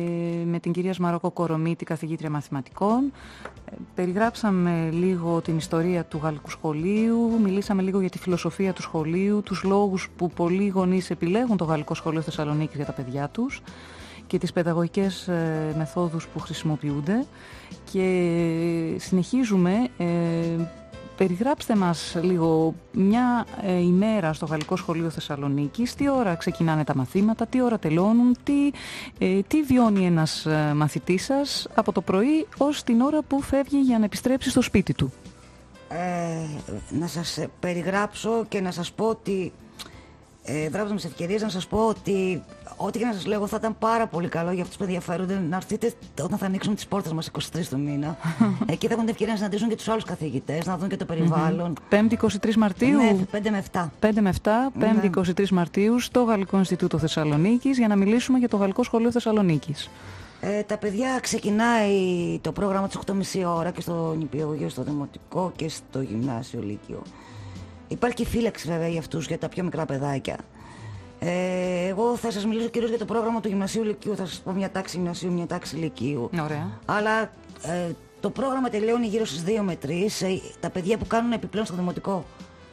με την κυρία Σμαρόκο Κορομίτη, καθηγήτρια μαθηματικών. Ε, περιγράψαμε λίγο την ιστορία του Γαλλικού Σχολείου, μιλήσαμε λίγο για τη φιλοσοφία του σχολείου, τους λόγους που πολλοί γονείς επιλέγουν το Γαλλικό Σχολείο Θεσσαλονίκης για τα παιδιά τους και τις παιδαγωγικές ε, μεθόδους που χρησιμοποιούνται. Και συνεχίζουμε... Ε, Περιγράψτε μας λίγο μια ε, ημέρα στο Γαλλικό Σχολείο Θεσσαλονίκης, τι ώρα ξεκινάνε τα μαθήματα, τι ώρα τελώνουν, τι, ε, τι βιώνει ένας ε, μαθητής σας από το πρωί ως την ώρα που φεύγει για να επιστρέψει στο σπίτι του. Ε, να σας περιγράψω και να σας πω ότι, ε, δράπτω με τις ευκαιρίες να σας πω ότι ό,τι και να σας λέγω θα ήταν πάρα πολύ καλό για αυτούς που ενδιαφέρονται να έρθετε όταν θα ανοίξουμε τις πόρτες μας είκοσι τρεις του μήνα. Εκεί θα έχουν την ευκαιρία να συναντήσουν και τους άλλους καθηγητές, να δουν και το περιβάλλον. Πέμπτη είκοσι τρεις Μαρτίου. Ναι, πέντε με επτά. πέντε με επτά, Πέμπτη είκοσι τρεις Μαρτίου στο Γαλλικό Ινστιτούτο Θεσσαλονίκης για να μιλήσουμε για το Γαλλικό Σχολείο Θεσσαλονίκης. Ε, τα παιδιά ξεκινάει το πρόγραμμα της οκτώ και μισή ώρα και στο νηπιαγωγείο, στο δημοτικό και στο γυμνάσιο λύκειο. Υπάρχει και φύλαξη βέβαια για αυτούς, για τα πιο μικρά παιδάκια. Ε, εγώ θα σας μιλήσω κυρίως για το πρόγραμμα του γυμνασίου λυκείου, θα σας πω μια τάξη γυμνασίου, μια τάξη λυκείου. Ωραία. Αλλά ε, το πρόγραμμα τελειώνει γύρω στις δύο με τρεις. Ε, τα παιδιά που κάνουν επιπλέον στο δημοτικό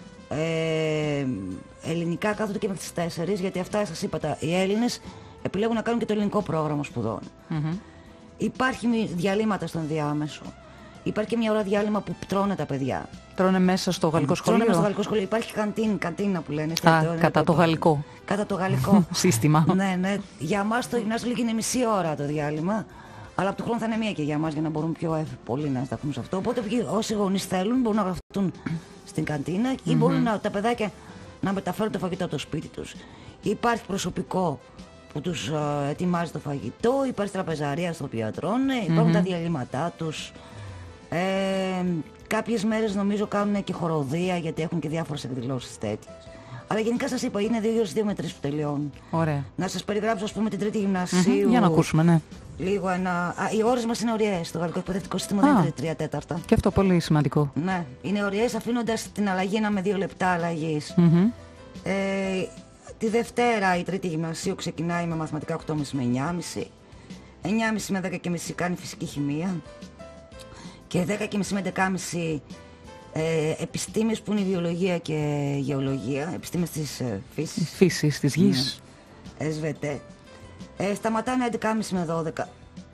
ε, ελληνικά κάθονται και μέχρι τις τέσσερις, γιατί αυτά σας είπα, τα, οι Έλληνες επιλέγουν να κάνουν και το ελληνικό πρόγραμμα σπουδών. Mm-hmm. Υπάρχει διαλύματα στον διάμεσο. Υπάρχει και μια ώρα διάλειμμα που τρώνε τα παιδιά. Τρώνε μέσα στο γαλλικό σχολείο. Τρώνε μέσα στο γαλλικό σχολείο. Υπάρχει καντίν, καντίνα που λένε. Α, το, κατά το, το γαλλικό. Κατά το γαλλικό σύστημα. Ναι, ναι. Για εμάς το γυμνάσιο είναι μισή ώρα το διάλειμμα. Αλλά από του χρόνου θα είναι μία και για εμάς, για να μπορούν πιο πολύ να σταθούν σε αυτό. Οπότε όσοι γονείς θέλουν μπορούν να γραφτούν στην καντίνα ή mm-hmm. μπορούν να, τα παιδάκια να μεταφέρουν το φαγητό από το σπίτι τους. Υπάρχει προσωπικό που τους uh, ετοιμάζει το φαγητό, υπάρχει τραπεζαρία στο οποίο τρώνε, υπάρχουν mm-hmm. τα διαλύματά τους. Ε, κάποιες μέρες νομίζω κάνουν και χοροδία, γιατί έχουν και διάφορες εκδηλώσεις τέτοιες. Αλλά γενικά σας είπα, είναι δύο γύρω στις δύο με τρεις που τελειώνουν. Ωραία. Να σας περιγράψω, ας πούμε, την τρίτη γυμνασίου. Mm-hmm. Για να ακούσουμε, ναι. Λίγο ένα... Α, οι ώρες μας είναι ωριαίες. Το γαλλικό εκπαιδευτικό σύστημα δεν είναι τρία τέταρτα. Και αυτό πολύ σημαντικό. Ναι, είναι ωριαίες, αφήνοντας την αλλαγή ένα με δύο λεπτά αλλαγής. Mm-hmm. Ε, τη Δευτέρα η τρίτη γυμνασίου ξεκινάει με μαθηματικά οκτώ και μισή με εννιά και μισή. εννιά και μισή με δέκα και μισή κάνει φυσική χημεία. Και δέκα και μισή με έντεκα και μισή ε, επιστήμες που είναι η βιολογία και γεωλογία, επιστήμες της ε, φύσης. Φύσης, της γης. Ναι. ες βι τι. Ε, σταματάνε έντεκα και μισή με δώδεκα.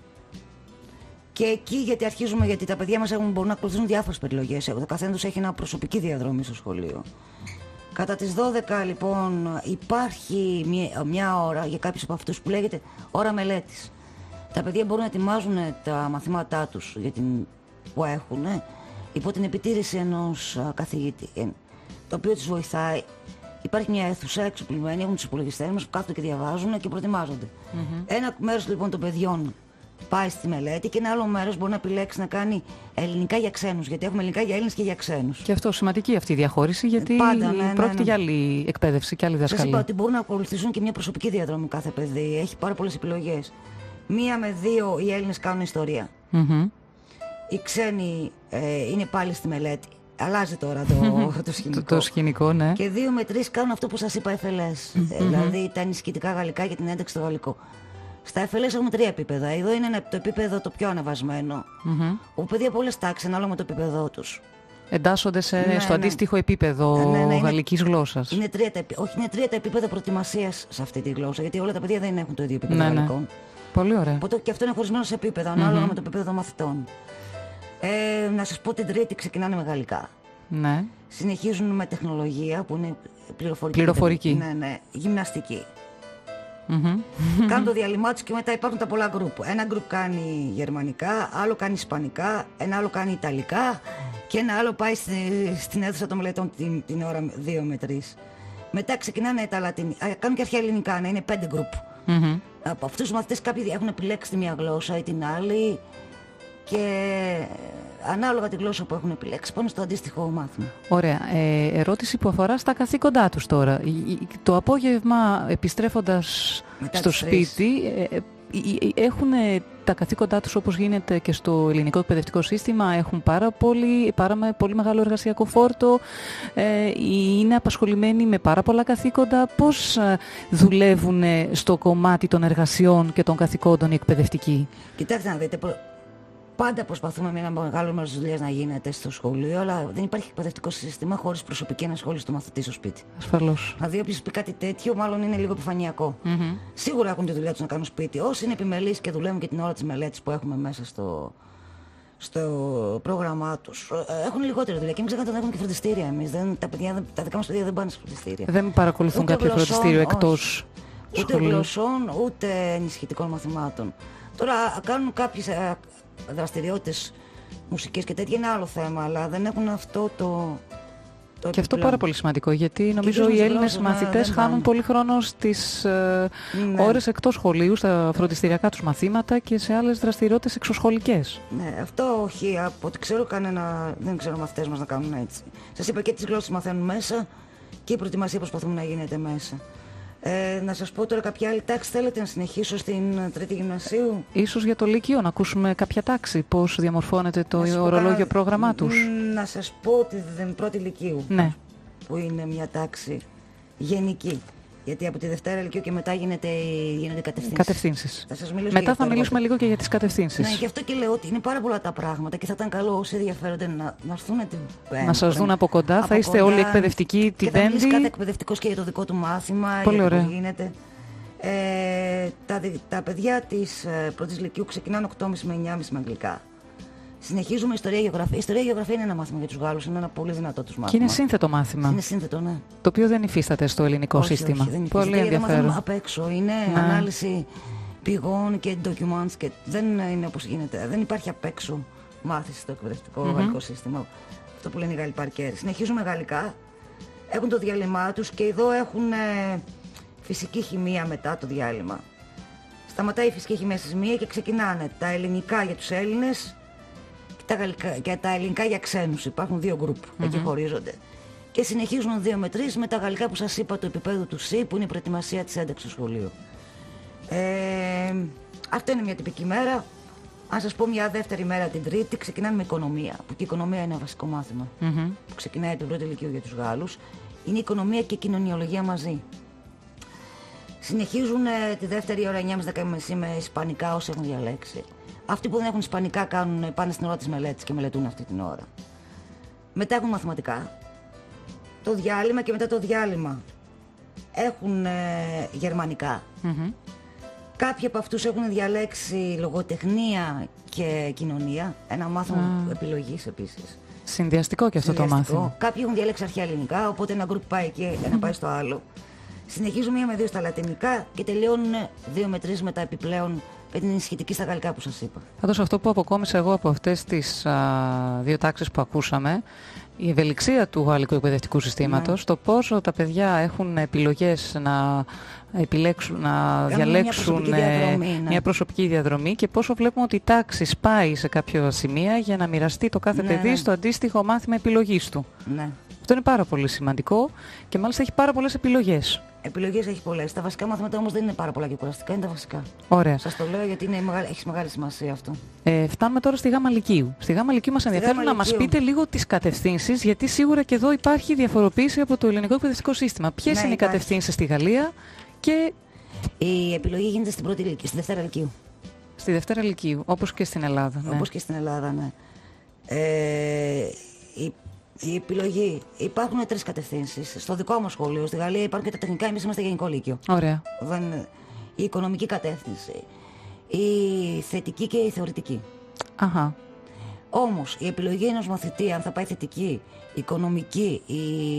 Και εκεί, γιατί αρχίζουμε, γιατί τα παιδιά μας έχουν, μπορούν να ακολουθήσουν διάφορες περιλογές. Ο καθένας έχει ένα προσωπική διαδρομή στο σχολείο. Κατά τις δώδεκα λοιπόν υπάρχει μια, μια ώρα για κάποιους από αυτούς που λέγεται ώρα μελέτης. Τα παιδιά μπορούν να ετοιμάζουν τα μαθήματά τους για την, που έχουν υπό την επιτήρηση ενός α, καθηγητή, ε, το οποίο τους βοηθάει. Υπάρχει μια αίθουσα εξοπλισμένη, έχουν τους υπολογιστές μας που κάθονται και διαβάζουν και προετοιμάζονται. Mm-hmm. Ένα μέρος λοιπόν των παιδιών πάει στη μελέτη και ένα άλλο μέρος μπορεί να επιλέξει να κάνει ελληνικά για ξένους. Γιατί έχουμε ελληνικά για Έλληνες και για ξένους. Και αυτό σημαντική αυτή η διαχώρηση, γιατί πάντα, ναι, ναι, πρόκειται ναι. για άλλη εκπαίδευση και άλλη δασκαλία. Σας είπα ότι μπορούν να ακολουθήσουν και μια προσωπική διαδρομή κάθε παιδί. Έχει πάρα πολλές επιλογές. Μία με δύο οι Έλληνες κάνουν ιστορία. Mm-hmm. Οι ξένοι ε, είναι πάλι στη μελέτη. Αλλάζει τώρα το, το σκηνικό. το, το σκηνικό, ναι. Και δύο με τρεις κάνουν αυτό που σας είπα εφ ελ ες. Mm-hmm. Δηλαδή τα ενισχυτικά γαλλικά και την ένταξη στο γαλλικό. Στα εφ ελ ες έχουμε τρία επίπεδα. Εδώ είναι το επίπεδο το πιο ανεβασμένο. Mm-hmm. Όπου παιδιά από όλες τάξεις, ανάλογα με το επίπεδό τους. Εντάσσονται σε, ναι, στο ναι. αντίστοιχο επίπεδο ναι, ναι, γαλλικής είναι, γλώσσας. Είναι τρία, τα, όχι, είναι τρία τα επίπεδα προετοιμασίας σε αυτή τη γλώσσα. Γιατί όλα τα παιδιά δεν έχουν το ίδιο επίπεδο ναι, γαλλικών. Ναι. Πολύ ωραία. Οπότε και αυτό είναι χωρισμένο σε επίπεδα, ανάλογα mm-hmm. με το επίπεδο των μαθητών. Ε, να σας πω την τρίτη ξεκινάνε με γαλλικά. Ναι. Συνεχίζουν με τεχνολογία που είναι πληροφορική. Πληροφορική. Ναι, ναι. Γυμναστική. Mm-hmm. Κάνουν το διαλυμά τους και μετά υπάρχουν τα πολλά γκρουπ. Ένα γκρουπ κάνει γερμανικά, άλλο κάνει ισπανικά, ένα άλλο κάνει ιταλικά και ένα άλλο πάει στη, στην αίθουσα των μελετών την, την ώρα δύο με τρεις. Μετά ξεκινάνε τα λατινικά, κάνουν και αρχαία ελληνικά, να είναι πέντε γκρουπ. Mm-hmm. Από αυτούς τους μαθητές κάποιοι έχουν επιλέξει τη μία γλώσσα ή την άλλη και ανάλογα τη γλώσσα που έχουν επιλέξει πάνε στο αντίστοιχο μάθημα. Ωραία. Ε, ερώτηση που αφορά στα καθήκοντά τους τώρα. Το απόγευμα επιστρέφοντας μετά στο σπίτι ε, έχουν τα καθήκοντά τους όπως γίνεται και στο ελληνικό εκπαιδευτικό σύστημα, έχουν πάρα πολύ, πάρα με πολύ μεγάλο εργασιακό φόρτο, ε, είναι απασχολημένοι με πάρα πολλά καθήκοντα. Πώς δουλεύουν στο κομμάτι των εργασιών και των καθηκόντων οι εκπαιδευτικοί? Κοιτάξτε να δείτε, πάντα προσπαθούμε με ένα μεγάλο μέρος της δουλειάς να γίνεται στο σχολείο, αλλά δεν υπάρχει εκπαιδευτικό σύστημα χωρίς προσωπική ενασχόληση του μαθητή στο σπίτι. Ασφαλώς. Δηλαδή, όποιος πει κάτι τέτοιο, μάλλον είναι λίγο επιφανειακό. Mm-hmm. Σίγουρα έχουν τη δουλειά τους να κάνουν σπίτι. Όσοι είναι επιμελείς και δουλεύουν και την ώρα της μελέτης που έχουμε μέσα στο, στο πρόγραμμά τους, έχουν λιγότερη δουλειά. Και μην ξεχνάτε ότι έχουν και φροντιστήρια εμείς. Δεν, τα, παιδιά, τα δικά μας παιδιά δεν πάνε σε φροντιστήρια. Δεν παρακολουθούν ούτε κάποιο γλωσσόν, φροντιστήριο εκτός ούτε γλωσσών, ούτε ενισχυτικών μαθημάτων. Τώρα κάνουν κάποιες δραστηριότητες μουσικές και τέτοια, είναι άλλο θέμα, αλλά δεν έχουν αυτό το... το και αυτό πάρα πολύ σημαντικό, γιατί νομίζω οι Έλληνες μαθητές ναι, χάνουν πολύ χρόνο στις ε, ναι. ώρες εκτός σχολείου, στα φροντιστηριακά τους μαθήματα και σε άλλες δραστηριότητες εξωσχολικές. Ναι, αυτό όχι, από ό,τι ξέρω κανένα, δεν ξέρω μαθητές μας να κάνουν έτσι. Σας είπα και τις γλώσσες μαθαίνουν μέσα και η προετοιμασία προσπαθούμε να γίνεται μέσα. Ε, να σας πω τώρα κάποια άλλη τάξη θέλετε να συνεχίσω στην τρίτη γυμνασίου. Ίσως για το Λύκειο να ακούσουμε κάποια τάξη, πώς διαμορφώνεται το ορολόγιο κα... πρόγραμμά τους. Να σας πω την πρώτη Λυκείου, ναι. που είναι μια τάξη γενική. Γιατί από τη Δευτέρα Λυκείου και μετά γίνεται, γίνονται κατευθύνσεις. Κατευθύνσεις. Θα σας μιλήσω μετά θα μιλήσουμε λίγο και για τις κατευθύνσεις. Ναι, γι' αυτό και λέω ότι είναι πάρα πολλά τα πράγματα και θα ήταν καλό όσοι ενδιαφέρονται να, να έρθουν την Πέμπτη. Να σας δουν από κοντά. Από θα είστε κοντά, όλοι εκπαιδευτικοί την Πέμπτη. Και θα μιλήσει κάθε εκπαιδευτικός και για το δικό του μάθημα. Πολύ για ωραία. το που γίνεται. Ε, τα, τα παιδιά της ε, πρώτης Λυκείου ξεκινάνε οκτώ και μισή με εννιά και μισή με αγγλικά. Συνεχίζουμε ιστορία και γεωγραφία. Η ιστορία και γεωγραφία είναι ένα μάθημα για τους Γάλλους, είναι ένα πολύ δυνατό τους μάθημα. Και είναι σύνθετο μάθημα. Είναι σύνθετο, ναι. Το οποίο δεν υφίσταται στο ελληνικό όχι, σύστημα. Όχι, δεν πολύ ενδιαφέρον. Απ' έξω. Είναι ναι. ανάλυση πηγών και documents και δεν είναι όπως γίνεται. Δεν υπάρχει απ' έξω μάθηση στο εκπαιδευτικό mm-hmm. γαλλικό σύστημα. Αυτό που λένε οι Γάλλοι παρκέροι. Συνεχίζουμε γαλλικά. Έχουν το διάλειμμα τους και εδώ έχουν ε, φυσική χημεία μετά το διάλειμμα. Σταματάει η φυσική χημεία στις μία και ξεκινάνε τα ελληνικά για τους Έλληνες και τα, γαλλικά, και τα ελληνικά για ξένους. Υπάρχουν δύο γκρουπ, mm-hmm. εκεί χωρίζονται. Και συνεχίζουν δύο με τρεις με τα γαλλικά που σας είπα, το επίπεδο του C, που είναι η προετοιμασία της ένταξης στο σχολείο. Ε, αυτό είναι μια τυπική μέρα. Αν σας πω μια δεύτερη μέρα, την Τρίτη, ξεκινάμε με οικονομία. Που και η οικονομία είναι ένα βασικό μάθημα. Mm-hmm. Που ξεκινάει την πρώτη Λυκείου για τους Γάλλους. Είναι η οικονομία και η κοινωνιολογία μαζί. Συνεχίζουν ε, τη δεύτερη ώρα εννιά και μισή με δέκα με ισπανικά όσοι έχουν διαλέξει. Αυτοί που δεν έχουν ισπανικά κάνουν, πάνε στην ώρα της μελέτης και μελετούν αυτή την ώρα. Μετά έχουν μαθηματικά. Το διάλειμμα και μετά το διάλειμμα έχουν ε, γερμανικά. Mm-hmm. Κάποιοι από αυτούς έχουν διαλέξει λογοτεχνία και κοινωνία, ένα μάθημα mm. επιλογής επίσης. Συνδυαστικό και αυτό το μάθημα. Κάποιοι έχουν διαλέξει αρχαία ελληνικά, οπότε ένα γκρουπ πάει εκεί, ένα mm. πάει στο άλλο. Συνεχίζουν μία με δύο στα λατινικά και τελειώνουν δύο με τρεις με τα επιπλέον με την ενισχυτική στα γαλλικά που σας είπα. Πάντως αυτό που αποκόμισα εγώ από αυτές τις α, δύο τάξεις που ακούσαμε, η ευελιξία του γαλλικού εκπαιδευτικού συστήματος, ναι. το πόσο τα παιδιά έχουν επιλογές να επιλέξουν, να διαλέξουν μια προσωπική, διαδρομή, ναι. μια προσωπική διαδρομή και πόσο βλέπουμε ότι η τάξη σπάει σε κάποια σημεία για να μοιραστεί το κάθε ναι, παιδί ναι. στο αντίστοιχο μάθημα επιλογής του. Ναι. Αυτό είναι πάρα πολύ σημαντικό και μάλιστα έχει πάρα πολλές επιλογές. Επιλογές έχει πολλές. Τα βασικά μαθήματα όμως δεν είναι πάρα πολλά και κουραστικά, είναι τα βασικά. Ωραία. Σας το λέω γιατί είναι μεγάλη, έχει μεγάλη σημασία αυτό. Ε, φτάνουμε τώρα στη Γάμα Λυκείου. Στη Γάμα Λυκείου μας ενδιαφέρει να μας πείτε λίγο τις κατευθύνσεις, γιατί σίγουρα και εδώ υπάρχει διαφοροποίηση από το ελληνικό εκπαιδευτικό σύστημα. Ποιες ναι, είναι υπάρχει. οι κατευθύνσεις στη Γαλλία και. Η επιλογή γίνεται στην πρώτη Λυκείου, στη Δευτέρα Λυκείου. Στη Δευτέρα Λυκείου, όπως και στην Ελλάδα. Ναι. Όπως και στην Ελλάδα, ναι. Ε, η Η επιλογή. Υπάρχουν τρεις κατευθύνσεις. Στο δικό μου σχολείο, στη Γαλλία, υπάρχουν και τα τεχνικά. Εμείς είμαστε γενικό λύκειο. Ωραία. Δεν... Η οικονομική κατεύθυνση. Η θετική και η θεωρητική. Αχα. Όμως, η επιλογή ενός μαθητή, αν θα πάει θετική, οικονομική ή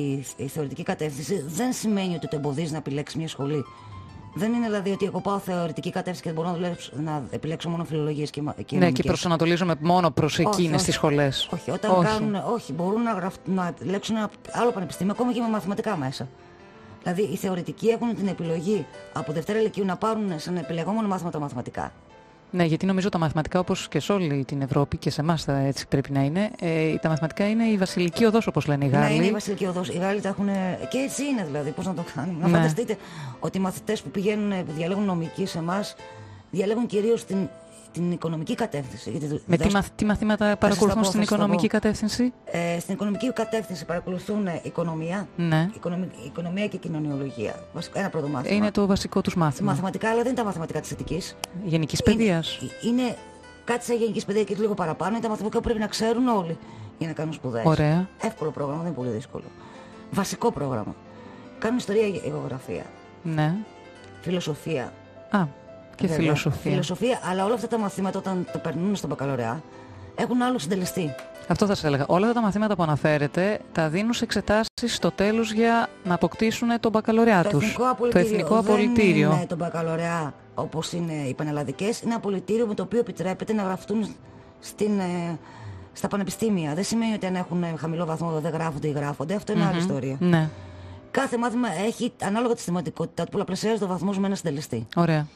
η θεωρητική κατεύθυνση, δεν σημαίνει ότι το εμποδίζει να επιλέξει μια σχολή. Δεν είναι δηλαδή ότι εγώ πάω θεωρητική κατεύθυνση και μπορώ να, δουλέψω, να επιλέξω μόνο φιλολογίες και, και ναι, και προσανατολίζομαι μόνο προς εκείνες τις σχολές. Όχι, όταν όχι. Κάνουν, όχι, μπορούν να, γραφ, να επιλέξουν ένα άλλο πανεπιστήμιο, ακόμα και με μαθηματικά μέσα. Δηλαδή, οι θεωρητικοί έχουν την επιλογή από Δευτέρα Λυκείου να πάρουν σαν επιλεγόμενο μάθημα τα μαθηματικά. Ναι, γιατί νομίζω τα μαθηματικά, όπως και σε όλη την Ευρώπη και σε εμάς έτσι πρέπει να είναι, ε, τα μαθηματικά είναι η βασιλική οδός, όπως λένε οι Γάλλοι. Ναι, είναι η βασιλική οδός. Οι Γάλλοι τα έχουν. Και έτσι είναι δηλαδή. Πώς να το κάνουμε. Ναι. Να φανταστείτε ότι οι μαθητές που πηγαίνουν, που διαλέγουν νομική σε εμάς, διαλέγουν κυρίως την, την οικονομική κατεύθυνση. Γιατί με τι, μαθ, τι μαθήματα παρακολουθούν στην οικονομική κατεύθυνση? Ε, στην οικονομική κατεύθυνση παρακολουθούν οικονομία, ναι. οικονομία, οικονομία και κοινωνιολογία. Ένα πρώτο μάθημα. Είναι το βασικό τους μάθημα. Μαθηματικά, αλλά δεν είναι τα μαθηματικά της θετικής. Γενικής παιδείας. Είναι, είναι κάτι σαν γενικής παιδείας και λίγο παραπάνω. Είναι τα μαθηματικά που πρέπει να ξέρουν όλοι για να κάνουν σπουδές. Ωραία. Εύκολο πρόγραμμα, δεν είναι πολύ δύσκολο. Βασικό πρόγραμμα. Κάνουν ιστορία και γεωγραφία. Ναι. Φιλοσοφία. Α. Και βέβαια, φιλοσοφία. Φιλοσοφία, αλλά όλα αυτά τα μαθήματα όταν τα περνούν στον μπακαλωρεά έχουν άλλο συντελεστή. Αυτό θα σας έλεγα. Όλα αυτά τα μαθήματα που αναφέρετε τα δίνουν σε εξετάσεις στο τέλος για να αποκτήσουν τον μπακαλωρεά το τους. Εθνικό το εθνικό απολυτήριο. Δεν είναι το μπακαλωρεά όπως είναι οι πανελλαδικές. Είναι απολυτήριο με το οποίο επιτρέπεται να γραφτούν στην, ε, στα πανεπιστήμια. Δεν σημαίνει ότι αν έχουν χαμηλό βαθμό δεν γράφονται ή γράφονται. Αυτό είναι mm-hmm. άλλη ιστορία. Ναι. Κάθε μάθημα έχει ανάλογα τη θεματικότητα του πολλαπλασιάζεται ο βαθμός με ένα συντελεστή. Ωραία.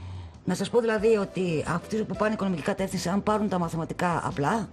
Να σας πω δηλαδή ότι αυτοί που πάνε οικονομική κατεύθυνση, αν πάρουν τα μαθηματικά απλά,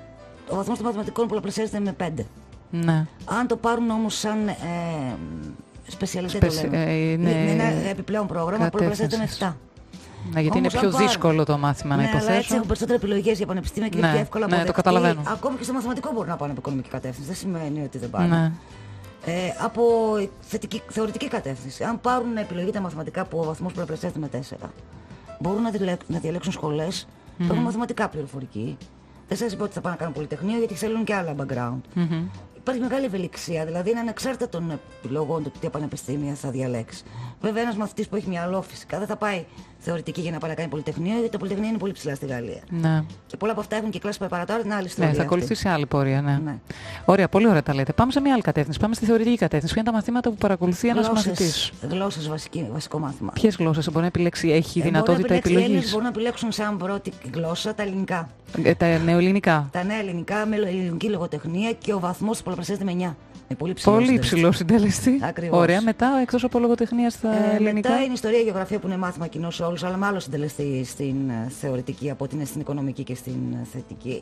ο βαθμός των μαθηματικών πολλαπλασιάζεται με πέντε. Ναι. Αν το πάρουν όμως σαν ε, σπεσιαλιτέ το λέμε. Ε, είναι... είναι ένα επιπλέον πρόγραμμα που προπλασιάζεται με επτά. Ναι, γιατί όμως είναι πιο πάρω... δύσκολο το μάθημα, ναι, να υποθέσω. Αλλά έτσι έχουν περισσότερες επιλογές για πανεπιστήμια και ναι, είναι πιο εύκολα ναι, το καταλαβαίνω. Ακόμη και στο μαθηματικό μπορούν να πάνε από οικονομική κατεύθυνση. Δεν σημαίνει ότι δεν πάνε. Ναι. Ε, από θετική, θεωρητική κατεύθυνση. Αν πάρουν επιλογή τα μαθηματικά που ο βαθμός πολλαπλασιάζεται με τέσσερα, μπορούν να, διαλέξ, να διαλέξουν σχολές mm-hmm. που έχουν μαθηματικά πληροφορική. Δεν σας είπα ότι θα πάνε να κάνουν πολυτεχνείο, γιατί θέλουν και άλλα background. Mm-hmm. Υπάρχει μεγάλη ευελιξία, δηλαδή είναι ανεξάρτητα των επιλογών του τι πανεπιστήμια θα διαλέξει. Βέβαια, ένας μαθητής που έχει μυαλό φυσικά δεν θα πάει θεωρητική για να πάει να κάνει πολυτεχνείο, γιατί το πολυτεχνείο είναι πολύ ψηλά στη Γαλλία. Ναι. Και πολλά από αυτά έχουν και κλάσει παρατάρα, την άλλη ιστορία. Ναι, θα ακολουθήσει άλλη πορεία, ναι. ναι. Ωραία, πολύ ωραία τα λέτε. Πάμε σε μια άλλη κατεύθυνση. Πάμε στη θεωρητική κατεύθυνση. Ποια είναι τα μαθήματα που παρακολουθεί ένας μαθητής? Γλώσσες, βασικό μάθημα. Ποιες γλώσσες μπορεί να επιλέξει, έχει ε, δυνατότητα επιλογής? Μπορούν να επιλέξουν σαν πρώτη γλώσσα τα ελληνικά. Ε, τα νεοελληνικά. Τα νέα ελληνικά, με ελληνική λογοτεχνία και ο βαθμός πολλαπλασιάζεται με εννιά. Πολύ ψηλό πολύ υψηλό συντελεστή. Ακριβώς. Ωραία, μετά εκτός από λογοτεχνία στα ε, ελληνικά. Μετά είναι η ιστορία και γεωγραφία που είναι μάθημα κοινό σε όλους, αλλά με άλλο συντελεστή στην θεωρητική από ότι είναι στην οικονομική και στην θετική.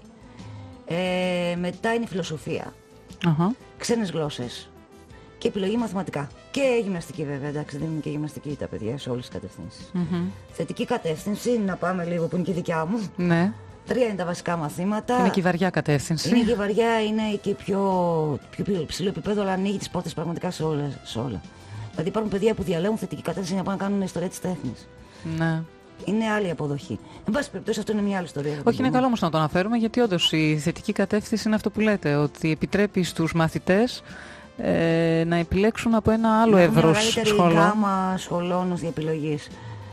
Ε, μετά είναι η φιλοσοφία. Uh-huh. Ξένες γλώσσες. Και επιλογή μαθηματικά. Και γυμναστική βέβαια. Εντάξει, δίνουν και γυμναστική τα παιδιά σε όλες τις κατευθύνσεις. Uh-huh. Θετική κατεύθυνση, να πάμε λίγο που είναι και η δικιά μου. Ναι. Τρία είναι τα βασικά μαθήματα. Είναι και η βαριά κατεύθυνση. Είναι και η βαριά, είναι και πιο, πιο ψηλό επίπεδο, αλλά ανοίγει τις πόρτες πραγματικά σε όλα, σε όλα. Δηλαδή υπάρχουν παιδιά που διαλέγουν θετική κατεύθυνση για να πάνε να κάνουν ιστορία της τέχνης. Ναι. Είναι άλλη αποδοχή. Εν πάση περιπτώσει, αυτό είναι μια άλλη ιστορία. Όχι, είναι καλό όμως να το αναφέρουμε, γιατί όντως η θετική κατεύθυνση είναι αυτό που λέτε, ότι επιτρέπει στους μαθητές ε, να επιλέξουν από ένα άλλο εύρος σχολών. Μια μεγαλύτερη γάμα σχολών για επιλογής.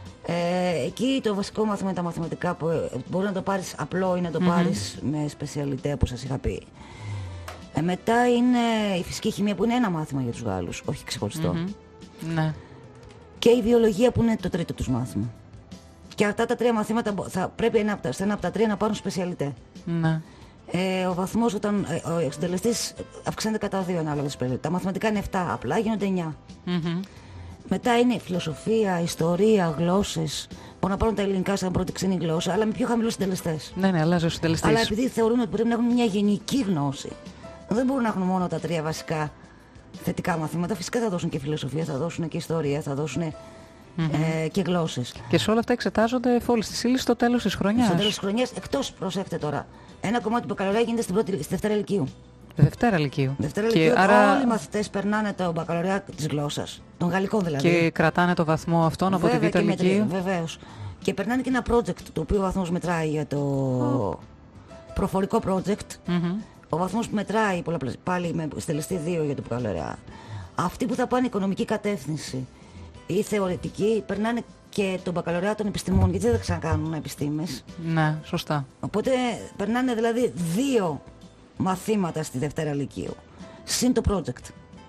Ε, εκεί το βασικό μάθημα είναι τα μαθηματικά που ε, μπορεί να το πάρεις απλό ή να το mm-hmm. πάρεις με σπεσιαλιτέ που σας είχα πει. Ε, μετά είναι η φυσική χημεία που είναι ένα μάθημα για τους Γάλλους, όχι ξεχωριστό. Mm-hmm. Ναι. Και η βιολογία που είναι το τρίτο τους μάθημα. Και αυτά τα τρία μαθήματα θα πρέπει ένα από τα, σε ένα από τα τρία να πάρουν σπεσιαλιτέ. Ναι. Ε, ο βαθμός όταν ε, ο συντελεστής αυξάνεται κατά δύο ανάλογα σπεσιαλιτέ. Τα μαθηματικά είναι επτά, απλά γίνονται εννιά. Mm-hmm. Μετά είναι φιλοσοφία, ιστορία, γλώσσες. Μπορούν να πάρουν τα ελληνικά σαν πρώτη ξένη γλώσσα, αλλά με πιο χαμηλούς συντελεστές. Ναι, ναι, αλλάζει ο συντελεστής. Αλλά επειδή θεωρούν ότι πρέπει να έχουν μια γενική γνώση, δεν μπορούν να έχουν μόνο τα τρία βασικά θετικά μαθήματα. Φυσικά θα δώσουν και φιλοσοφία, θα δώσουν και ιστορία, θα δώσουν mm-hmm. ε, και γλώσσες. Και σε όλα αυτά εξετάζονται φόλις της ύλης στο τέλος της χρονιάς. Στο τέλος της χρονιάς, εκτός, προσέχτε τώρα, ένα κομμάτι του μπακαλωριά γίνεται στην πρώτη, στη Δευτέρα Λυκείου. Δευτέρα Λυκείου. Δευτέρα Λυκείου, άρα... όλοι οι μαθητές περνάνε το μπακαλωριά της γλώσσας, των γαλλικών δηλαδή. Και κρατάνε το βαθμό αυτόν από τη Β' Λυκείου. Βεβαίως. Και περνάνε και ένα project, το οποίο ο βαθμός μετράει για το oh. προφορικό project. Mm-hmm. Ο βαθμός που μετράει πάλι με στελεστή δύο για το μπακαλωριά. Αυτοί που θα πάνε οικονομική κατεύθυνση ή θεωρητική περνάνε και τον μπακαλωριά των επιστημών, γιατί δεν θα ξανακάνουν επιστήμες. Ναι, σωστά. Οπότε περνάνε δηλαδή δύο μαθήματα στη Δευτέρα Λυκείου. Συν το project.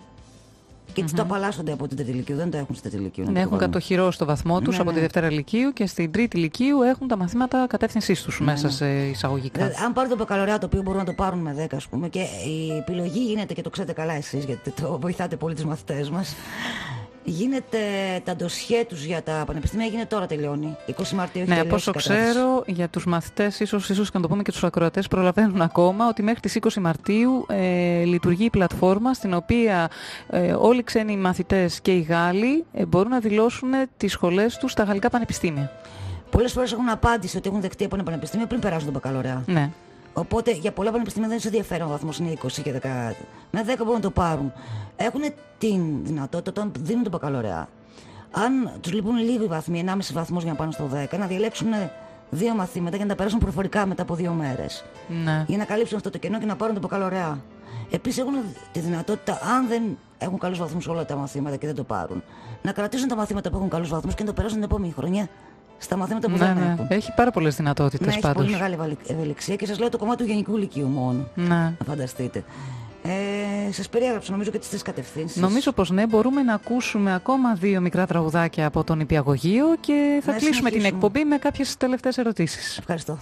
Και έτσι mm-hmm. το απαλλάσσονται από την Τρίτη Λυκείου, δεν το έχουν στην Τρίτη Λυκείου. Ναι, έχουν κατοχυρώσει το βαθμό τους ναι, από ναι. τη Δευτέρα Λυκείου και στην Τρίτη Λυκείου έχουν τα μαθήματα κατεύθυνσής τους ναι, μέσα ναι. σε εισαγωγικά. Δηλαδή, αν πάρουν το μπακαλωριά, το οποίο μπορούν να το πάρουν με δέκα, ας πούμε, και η επιλογή γίνεται, και το ξέρετε καλά εσείς, γιατί το βοηθάτε πολύ τους μαθητές μας. Γίνεται τα ντοσιέ τους για τα πανεπιστήμια, γίνεται τώρα, τελειώνει. είκοσι Μαρτίου έχει ναι, τελειώσει. Ναι, από όσο ξέρω, για τους μαθητές, ίσως, ίσως και να το πούμε και τους ακροατές, προλαβαίνουν ακόμα ότι μέχρι τις είκοσι Μαρτίου ε, λειτουργεί η πλατφόρμα στην οποία ε, όλοι οι ξένοι μαθητές και οι Γάλλοι ε, μπορούν να δηλώσουν τις σχολές τους στα γαλλικά πανεπιστήμια. Πολλές φορές έχουν απάντηση ότι έχουν δεχτεί από ένα πανεπιστήμιο πριν περάσουν τον μπακαλωριά. Ναι. Οπότε για πολλά πανεπιστήμια δεν είναι ενδιαφέρον ο βαθμός είναι είκοσι και δέκα. Με δέκα μπορούν να το πάρουν. Έχουν την δυνατότητα όταν δίνουν τον μπακαλωριά. Αν τους λείπουν λίγοι βαθμοί, ενάμιση βαθμός για να πάνε στο δέκα, να διαλέξουν δύο μαθήματα για να τα περάσουν προφορικά μετά από δύο μέρες. Ναι. Για να καλύψουν αυτό το κενό και να πάρουν τον μπακαλωριά. Επίσης έχουν τη δυνατότητα, αν δεν έχουν καλούς βαθμούς όλα τα μαθήματα και δεν το πάρουν, να κρατήσουν τα μαθήματα που έχουν καλούς βαθμούς και να το περάσουν την επόμενη χρονιά. Στα μαθήματα που ναι, δεν ναι. έχουν. Έχει πάρα πολλές δυνατότητες ναι, πάντως. Έχει πολύ μεγάλη ευελιξία και σας λέω το κομμάτι του γενικού λυκείου μόνο. Ναι. Να φανταστείτε. Ε, σας περιέγραψα νομίζω και τις τρεις κατευθύνσεις. Νομίζω πως ναι, μπορούμε να ακούσουμε ακόμα δύο μικρά τραγουδάκια από τον Νηπιαγωγείο και θα να κλείσουμε την εκπομπή με κάποιες τελευταίες ερωτήσεις. Ευχαριστώ.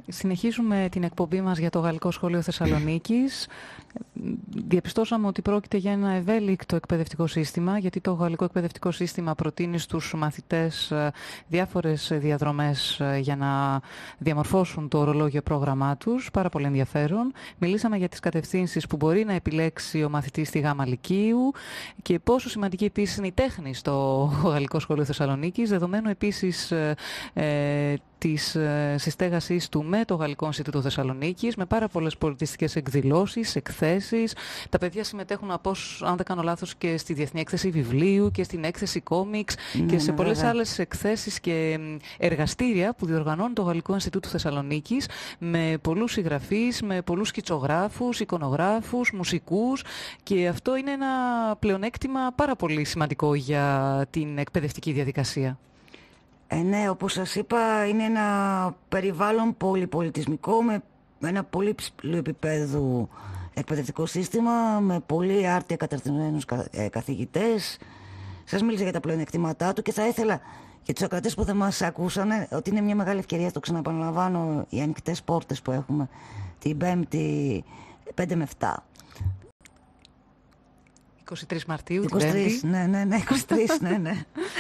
Συνεχίζουμε την εκπομπή μας για το Γαλλικό Σχολείο Θεσσαλονίκης. Διαπιστώσαμε ότι πρόκειται για ένα ευέλικτο εκπαιδευτικό σύστημα, γιατί το Γαλλικό εκπαιδευτικό σύστημα προτείνει στους μαθητές διάφορες διαδρομές για να διαμορφώσουν το ορολόγιο πρόγραμμά τους. Πάρα πολύ ενδιαφέρον. Μιλήσαμε για τις κατευθύνσεις που μπορεί να επιλέξει ο μαθητής στη Γάμα Λυκείου και πόσο σημαντική επίσης είναι η τέχνη στο Γαλλικό Σχολείο Θεσσαλονίκης, δεδομένου επίσης ε, της συστέγασής του με το Γαλλικό Ινστιτούτο Θεσσαλονίκης, με πάρα πολλές πολιτιστικές εκδηλώσεις, εκθέσεις. Τα παιδιά συμμετέχουν, από, αν δεν κάνω λάθος, και στη Διεθνή Έκθεση Βιβλίου και στην Έκθεση Κόμιξ ναι, και σε ναι, πολλές βέβαια. άλλες εκθέσεις και εργαστήρια που διοργανώνει το Γαλλικό Ινστιτούτο Θεσσαλονίκης, με πολλούς συγγραφείς, με πολλούς σκητσογράφους, εικονογράφους, μουσικούς, και αυτό είναι ένα πλεονέκτημα πάρα πολύ σημαντικό για την εκπαιδευτική διαδικασία. Ε, ναι, όπως σας είπα, είναι ένα περιβάλλον πολυπολιτισμικό με ένα πολύ ψηλού επίπεδου εκπαιδευτικό σύστημα, με πολύ άρτια καταρτισμένους καθηγητές. Σας μίλησα για τα πλεονεκτήματά του και θα ήθελα για τους ακροατές που δεν μας ακούσανε ότι είναι μια μεγάλη ευκαιρία, το ξαναπαναλαμβάνω, οι ανοιχτές πόρτες που έχουμε την Πέμπτη πέντε με επτά. είκοσι τρεις Μαρτίου, είκοσι τρεις, την ναι, ναι, ναι, είκοσι τρεις, ναι, ναι.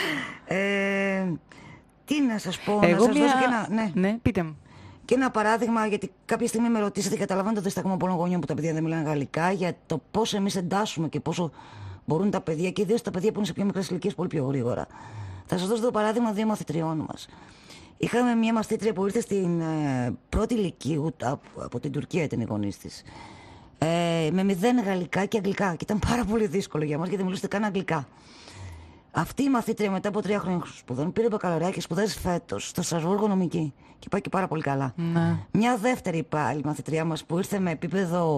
Ε, τι να σας πω, Εγώ να σας μια... δώσω και ένα, ναι. ναι, πείτε μου. Και ένα παράδειγμα, γιατί κάποια στιγμή με ρωτήσατε, καταλαβαίνετε το δισταγμό πολλών γονιών που τα παιδιά δεν μιλάνε γαλλικά, για το πόσο εμείς εντάσσουμε και πόσο μπορούν τα παιδιά, και ιδίως τα παιδιά που είναι σε πιο μικρές ηλικίες, πολύ πιο γρήγορα. Θα σας δώσω το παράδειγμα δύο μαθητριών μας. Είχαμε μια μαθήτρια που ήρθε στην ε, πρώτη ηλικίου, από, από την Τουρκία ήταν οι γονείς της, ε, με μηδέν γαλλικά και αγγλικά. Και ήταν πάρα πολύ δύσκολο για μας, γιατί δεν μιλούσε καν αγγλικά. Αυτή η μαθήτρια μετά από τρία χρόνια σπουδών πήρε μπακαλωριά και σπουδάζει φέτος στο Στρασβούργο νομική. Και πάει και πάρα πολύ καλά. Ναι. Μια δεύτερη πάλι μαθητριά μας που ήρθε με επίπεδο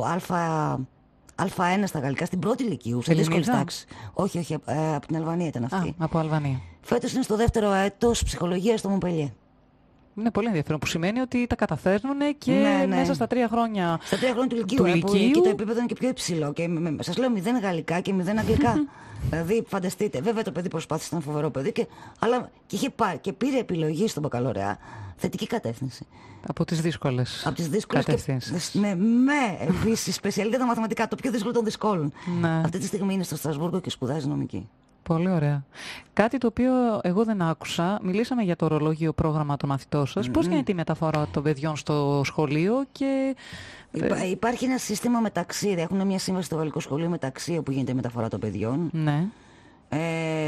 Α, Α1 στα γαλλικά στην πρώτη ηλικίου, σε δύσκολη τάξη. Όχι, όχι, ε, από την Αλβανία ήταν αυτή. Α, από Αλβανία. Φέτος είναι στο δεύτερο έτος ψυχολογία στο Μομπελιέ. Είναι πολύ ενδιαφέρον, που σημαίνει ότι τα καταφέρνουν και Ναι, ναι. μέσα στα τρία χρόνια Στα τρία χρόνια του Λυκείου, του ε, που Λυκείου. εκεί το επίπεδο είναι και πιο υψηλό. Και με- με- σας λέω μηδέν γαλλικά και μηδέν αγγλικά. Δηλαδή, φανταστείτε. Βέβαια το παιδί προσπάθησε, ήταν φοβερό παιδί, και, αλλά και, είχε πάρει, και πήρε επιλογή στον μπακαλωρεά θετική κατεύθυνση. από τις δύσκολες Από τις δύσκολες και κατευθύνσεις. με, με επίσης σπεσιαλίτετα τα μαθηματικά, το πιο δύσκολο των δυσκόλων. Ναι. Αυτή τη στιγμή είναι στο Στρασβούργο και σπουδάζει νομική. Πολύ ωραία. Κάτι το οποίο εγώ δεν άκουσα, μιλήσαμε για το ορολόγιο πρόγραμμα των μαθητών σας. Πώς γίνεται η μεταφορά των παιδιών στο σχολείο και... Υπά, υπάρχει ένα σύστημα μεταξύ, έχουν μια σύμβαση στο Γαλλικό Σχολείο μεταξύ όπου γίνεται η μεταφορά των παιδιών. Ναι. Ε,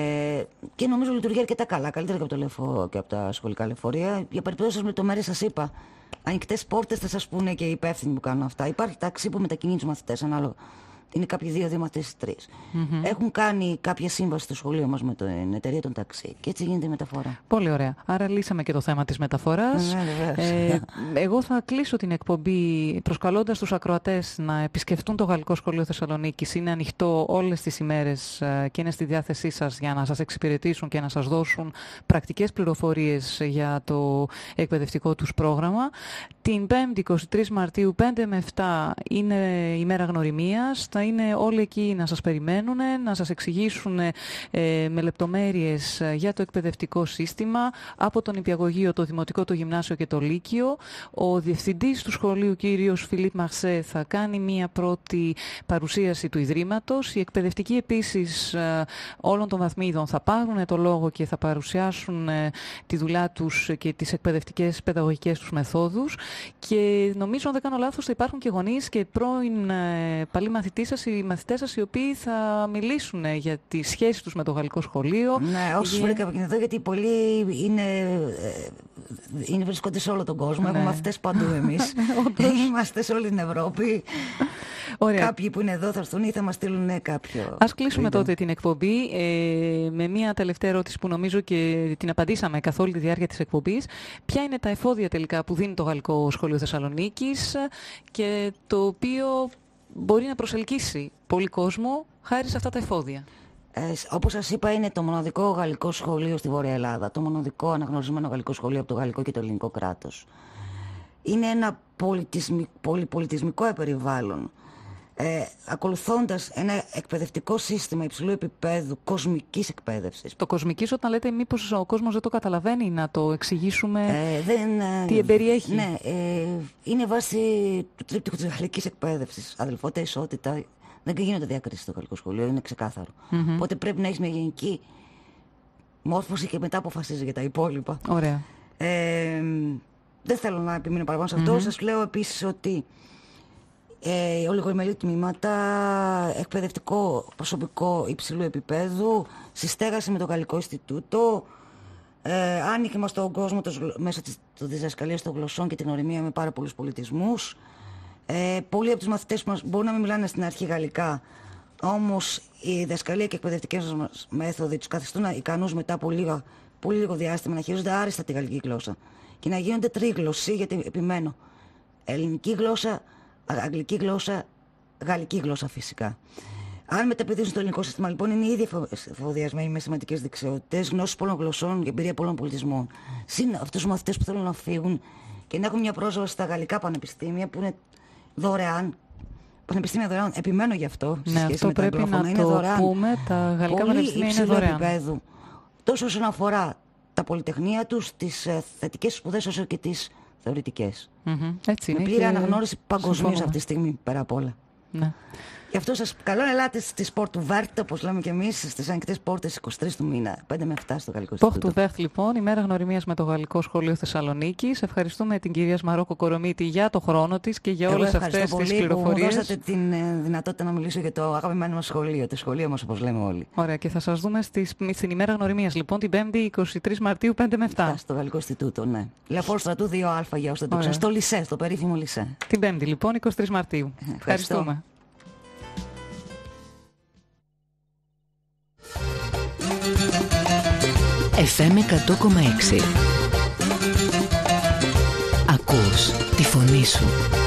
και νομίζω λειτουργεί αρκετά καλά, καλύτερα και από, το λεωφο, και από τα σχολικά λεωφορεία. Για περιπτώσεις λεπτομέρειες σας είπα, ανοιχτές πόρτες θα σας πούνε και οι υπεύθυνοι που κάνουν αυτά. Υπάρχει ταξί που μετακινεί τους μαθητές ανάλογα. Είναι κάποιοι δύο, δύο μαθητές, τρεις. Mm-hmm. Έχουν κάνει κάποια σύμβαση στο σχολείο μας με την εταιρεία των ταξί και έτσι γίνεται η μεταφορά. Πολύ ωραία. Άρα λύσαμε και το θέμα της μεταφοράς. Ναι, βεβαίως. ε, εγώ θα κλείσω την εκπομπή προσκαλώντας τους ακροατές να επισκεφτούν το Γαλλικό Σχολείο Θεσσαλονίκης. Είναι ανοιχτό όλες τις ημέρες ε, και είναι στη διάθεσή σας για να σας εξυπηρετήσουν και να σας δώσουν πρακτικές πληροφορίες για το εκπαιδευτικό τους πρόγραμμα. Την Πέμπτη, εικοστή τρίτη Μαρτίου, πέντε με επτά είναι η μέρα γνωριμίας. Θα είναι όλοι εκεί να σας περιμένουν, να σας εξηγήσουν ε, με λεπτομέρειες για το εκπαιδευτικό σύστημα από τον Νηπιαγωγείο, το Δημοτικό, το Γυμνάσιο και το Λύκειο. Ο διευθυντής του σχολείου, κύριος Φιλίπ Μαρσέ, θα κάνει μία πρώτη παρουσίαση του Ιδρύματος. Οι εκπαιδευτικοί επίσης ε, όλων των βαθμίδων θα πάρουν το λόγο και θα παρουσιάσουν ε, τη δουλειά τους και τις εκπαιδευτικές παιδαγωγικές τους μεθόδους. Και νομίζω, αν δεν κάνω λάθος, θα υπάρχουν και γονείς και πρώην ε, παλιοί μαθητές σας, οι μαθητές σας, οι οποίοι θα μιλήσουν για τη σχέση τους με το γαλλικό σχολείο. Ναι, όσους βρήκα από εδώ, γιατί πολλοί είναι, είναι, βρίσκονται σε όλο τον κόσμο. Ναι. Έχουμε μαθητές παντού εμείς. Είμαστε σε όλη την Ευρώπη. Ωραία. Κάποιοι που είναι εδώ θα έρθουν ή θα μας στείλουν κάποιο. Ας κλείσουμε βίντεο. τότε την εκπομπή ε, με μια τελευταία ερώτηση που νομίζω και την απαντήσαμε καθ' όλη τη διάρκεια της εκπομπής. Ποια είναι τα εφόδια τελικά που δίνει το Γαλλικό Σχολείο Θεσσαλονίκης και το οποίο μπορεί να προσελκύσει πολύ κόσμο χάρη σε αυτά τα εφόδια? Ε, όπως σας είπα, είναι το μοναδικό γαλλικό σχολείο στη Βόρεια Ελλάδα. Το μοναδικό αναγνωρισμένο γαλλικό σχολείο από το γαλλικό και το ελληνικό κράτος. Είναι ένα πολιτισμι, πολυπολιτισμικό περιβάλλον. Ε, ακολουθώντας ένα εκπαιδευτικό σύστημα υψηλού επίπεδου κοσμικής εκπαίδευσης. Το κοσμικής, όταν λέτε, μήπως ο κόσμος δεν το καταλαβαίνει, να το εξηγήσουμε ε, δεν, ε, τι εμπεριέχει. Ναι, ε, είναι βάση του τρίπτυχου της γαλλικής εκπαίδευσης. Αδελφότητα, ισότητα. Δεν γίνονται διακρίσεις στο γαλλικό σχολείο, είναι ξεκάθαρο. Mm-hmm. Οπότε πρέπει να έχεις μια γενική μόρφωση και μετά αποφασίζει για τα υπόλοιπα. Ωραία. Ε, δεν θέλω να επιμείνω παραπάνω σε αυτό. Mm-hmm. Σας λέω επίσης ότι Ε, ολιγοημερή τμήματα, εκπαιδευτικό προσωπικό υψηλού επίπεδου, συστέγαση με το Γαλλικό Ινστιτούτο, ε, άνοιγμα στον κόσμο το, μέσω της διδασκαλίας των γλωσσών και την οριμία με πάρα πολλούς πολιτισμούς. Ε, πολλοί από τους μαθητές μας μπορούν να μην μιλάνε στην αρχή γαλλικά, όμως η διδασκαλία και οι εκπαιδευτικές μας μέθοδοι τους καθιστούν ικανούς μετά από λίγα, πολύ λίγο διάστημα να χειρίζονται άριστα τη γαλλική γλώσσα και να γίνονται τρίγλωσσοι, γιατί επιμένω, ελληνική γλώσσα, αγγλική γλώσσα, γαλλική γλώσσα φυσικά. Αν μεταπηδήσουν στο ελληνικό σύστημα, λοιπόν, είναι ήδη εφοδιασμένοι με σημαντικές δεξιότητες, γνώσεις πολλών γλωσσών και εμπειρία πολλών πολιτισμών. Συν αυτούς τους μαθητές που θέλουν να φύγουν και να έχουν μια πρόσβαση στα γαλλικά πανεπιστήμια που είναι δωρεάν. Πανεπιστήμια δωρεάν, επιμένω γι' αυτό. Ναι, αυτό με πρέπει τα να είναι το δωρεάν. πούμε. Τα γαλλικά πολύ πανεπιστήμια είναι δωρεάν. Επίπεδου, τόσο όσον αφορά τα πολυτεχνία τους, τις ε, θετικές σπουδές, όσο και τις θεωρητικές. Mm-hmm. Έτσι είναι. Με πλήρη και... αναγνώριση παγκοσμίως αυτή τη στιγμή, πέρα απ' όλα. Ναι. Γι' αυτό σας καλώ να ελάτε στη Σπορτ Ουβέρτ, όπως λέμε και εμείς, στις ανοιχτές πόρτες εικοστή τρεις του μήνα, πέντε με επτά στο Γαλλικό Ινστιτούτο. Σπορτ Ουβέρτ, λοιπόν, ημέρα γνωριμίας με το Γαλλικό Σχολείο Θεσσαλονίκης. Ευχαριστούμε την κυρία Σμαρό Κορομίτη για το χρόνο της και για όλες αυτές τις πληροφορίες. Μου δώσατε την ε, δυνατότητα να μιλήσω για το αγαπημένο μας σχολείο, το σχολείο μας, όπως λέμε όλοι. Ωραία, και θα σας δούμε στις, στην ημέρα γνωριμίας, λοιπόν, την πέμπτη εικοστή τρίτη Μαρτίου, πέντε με επτά. Στο Γαλλικό Ινστιτούτο, ναι. Λεωφόρου Στρατού δύο Α, για όσοι δεν το ξέρουν. Στο Λισέ, στο περίφημο Λισέ. Την πέμπτη, λοιπόν, εικοστή τρίτη Μαρτίου. Ευχαριστούμε. εφ εμ εκατό κόμμα έξι. Ακούς τη φωνή σου.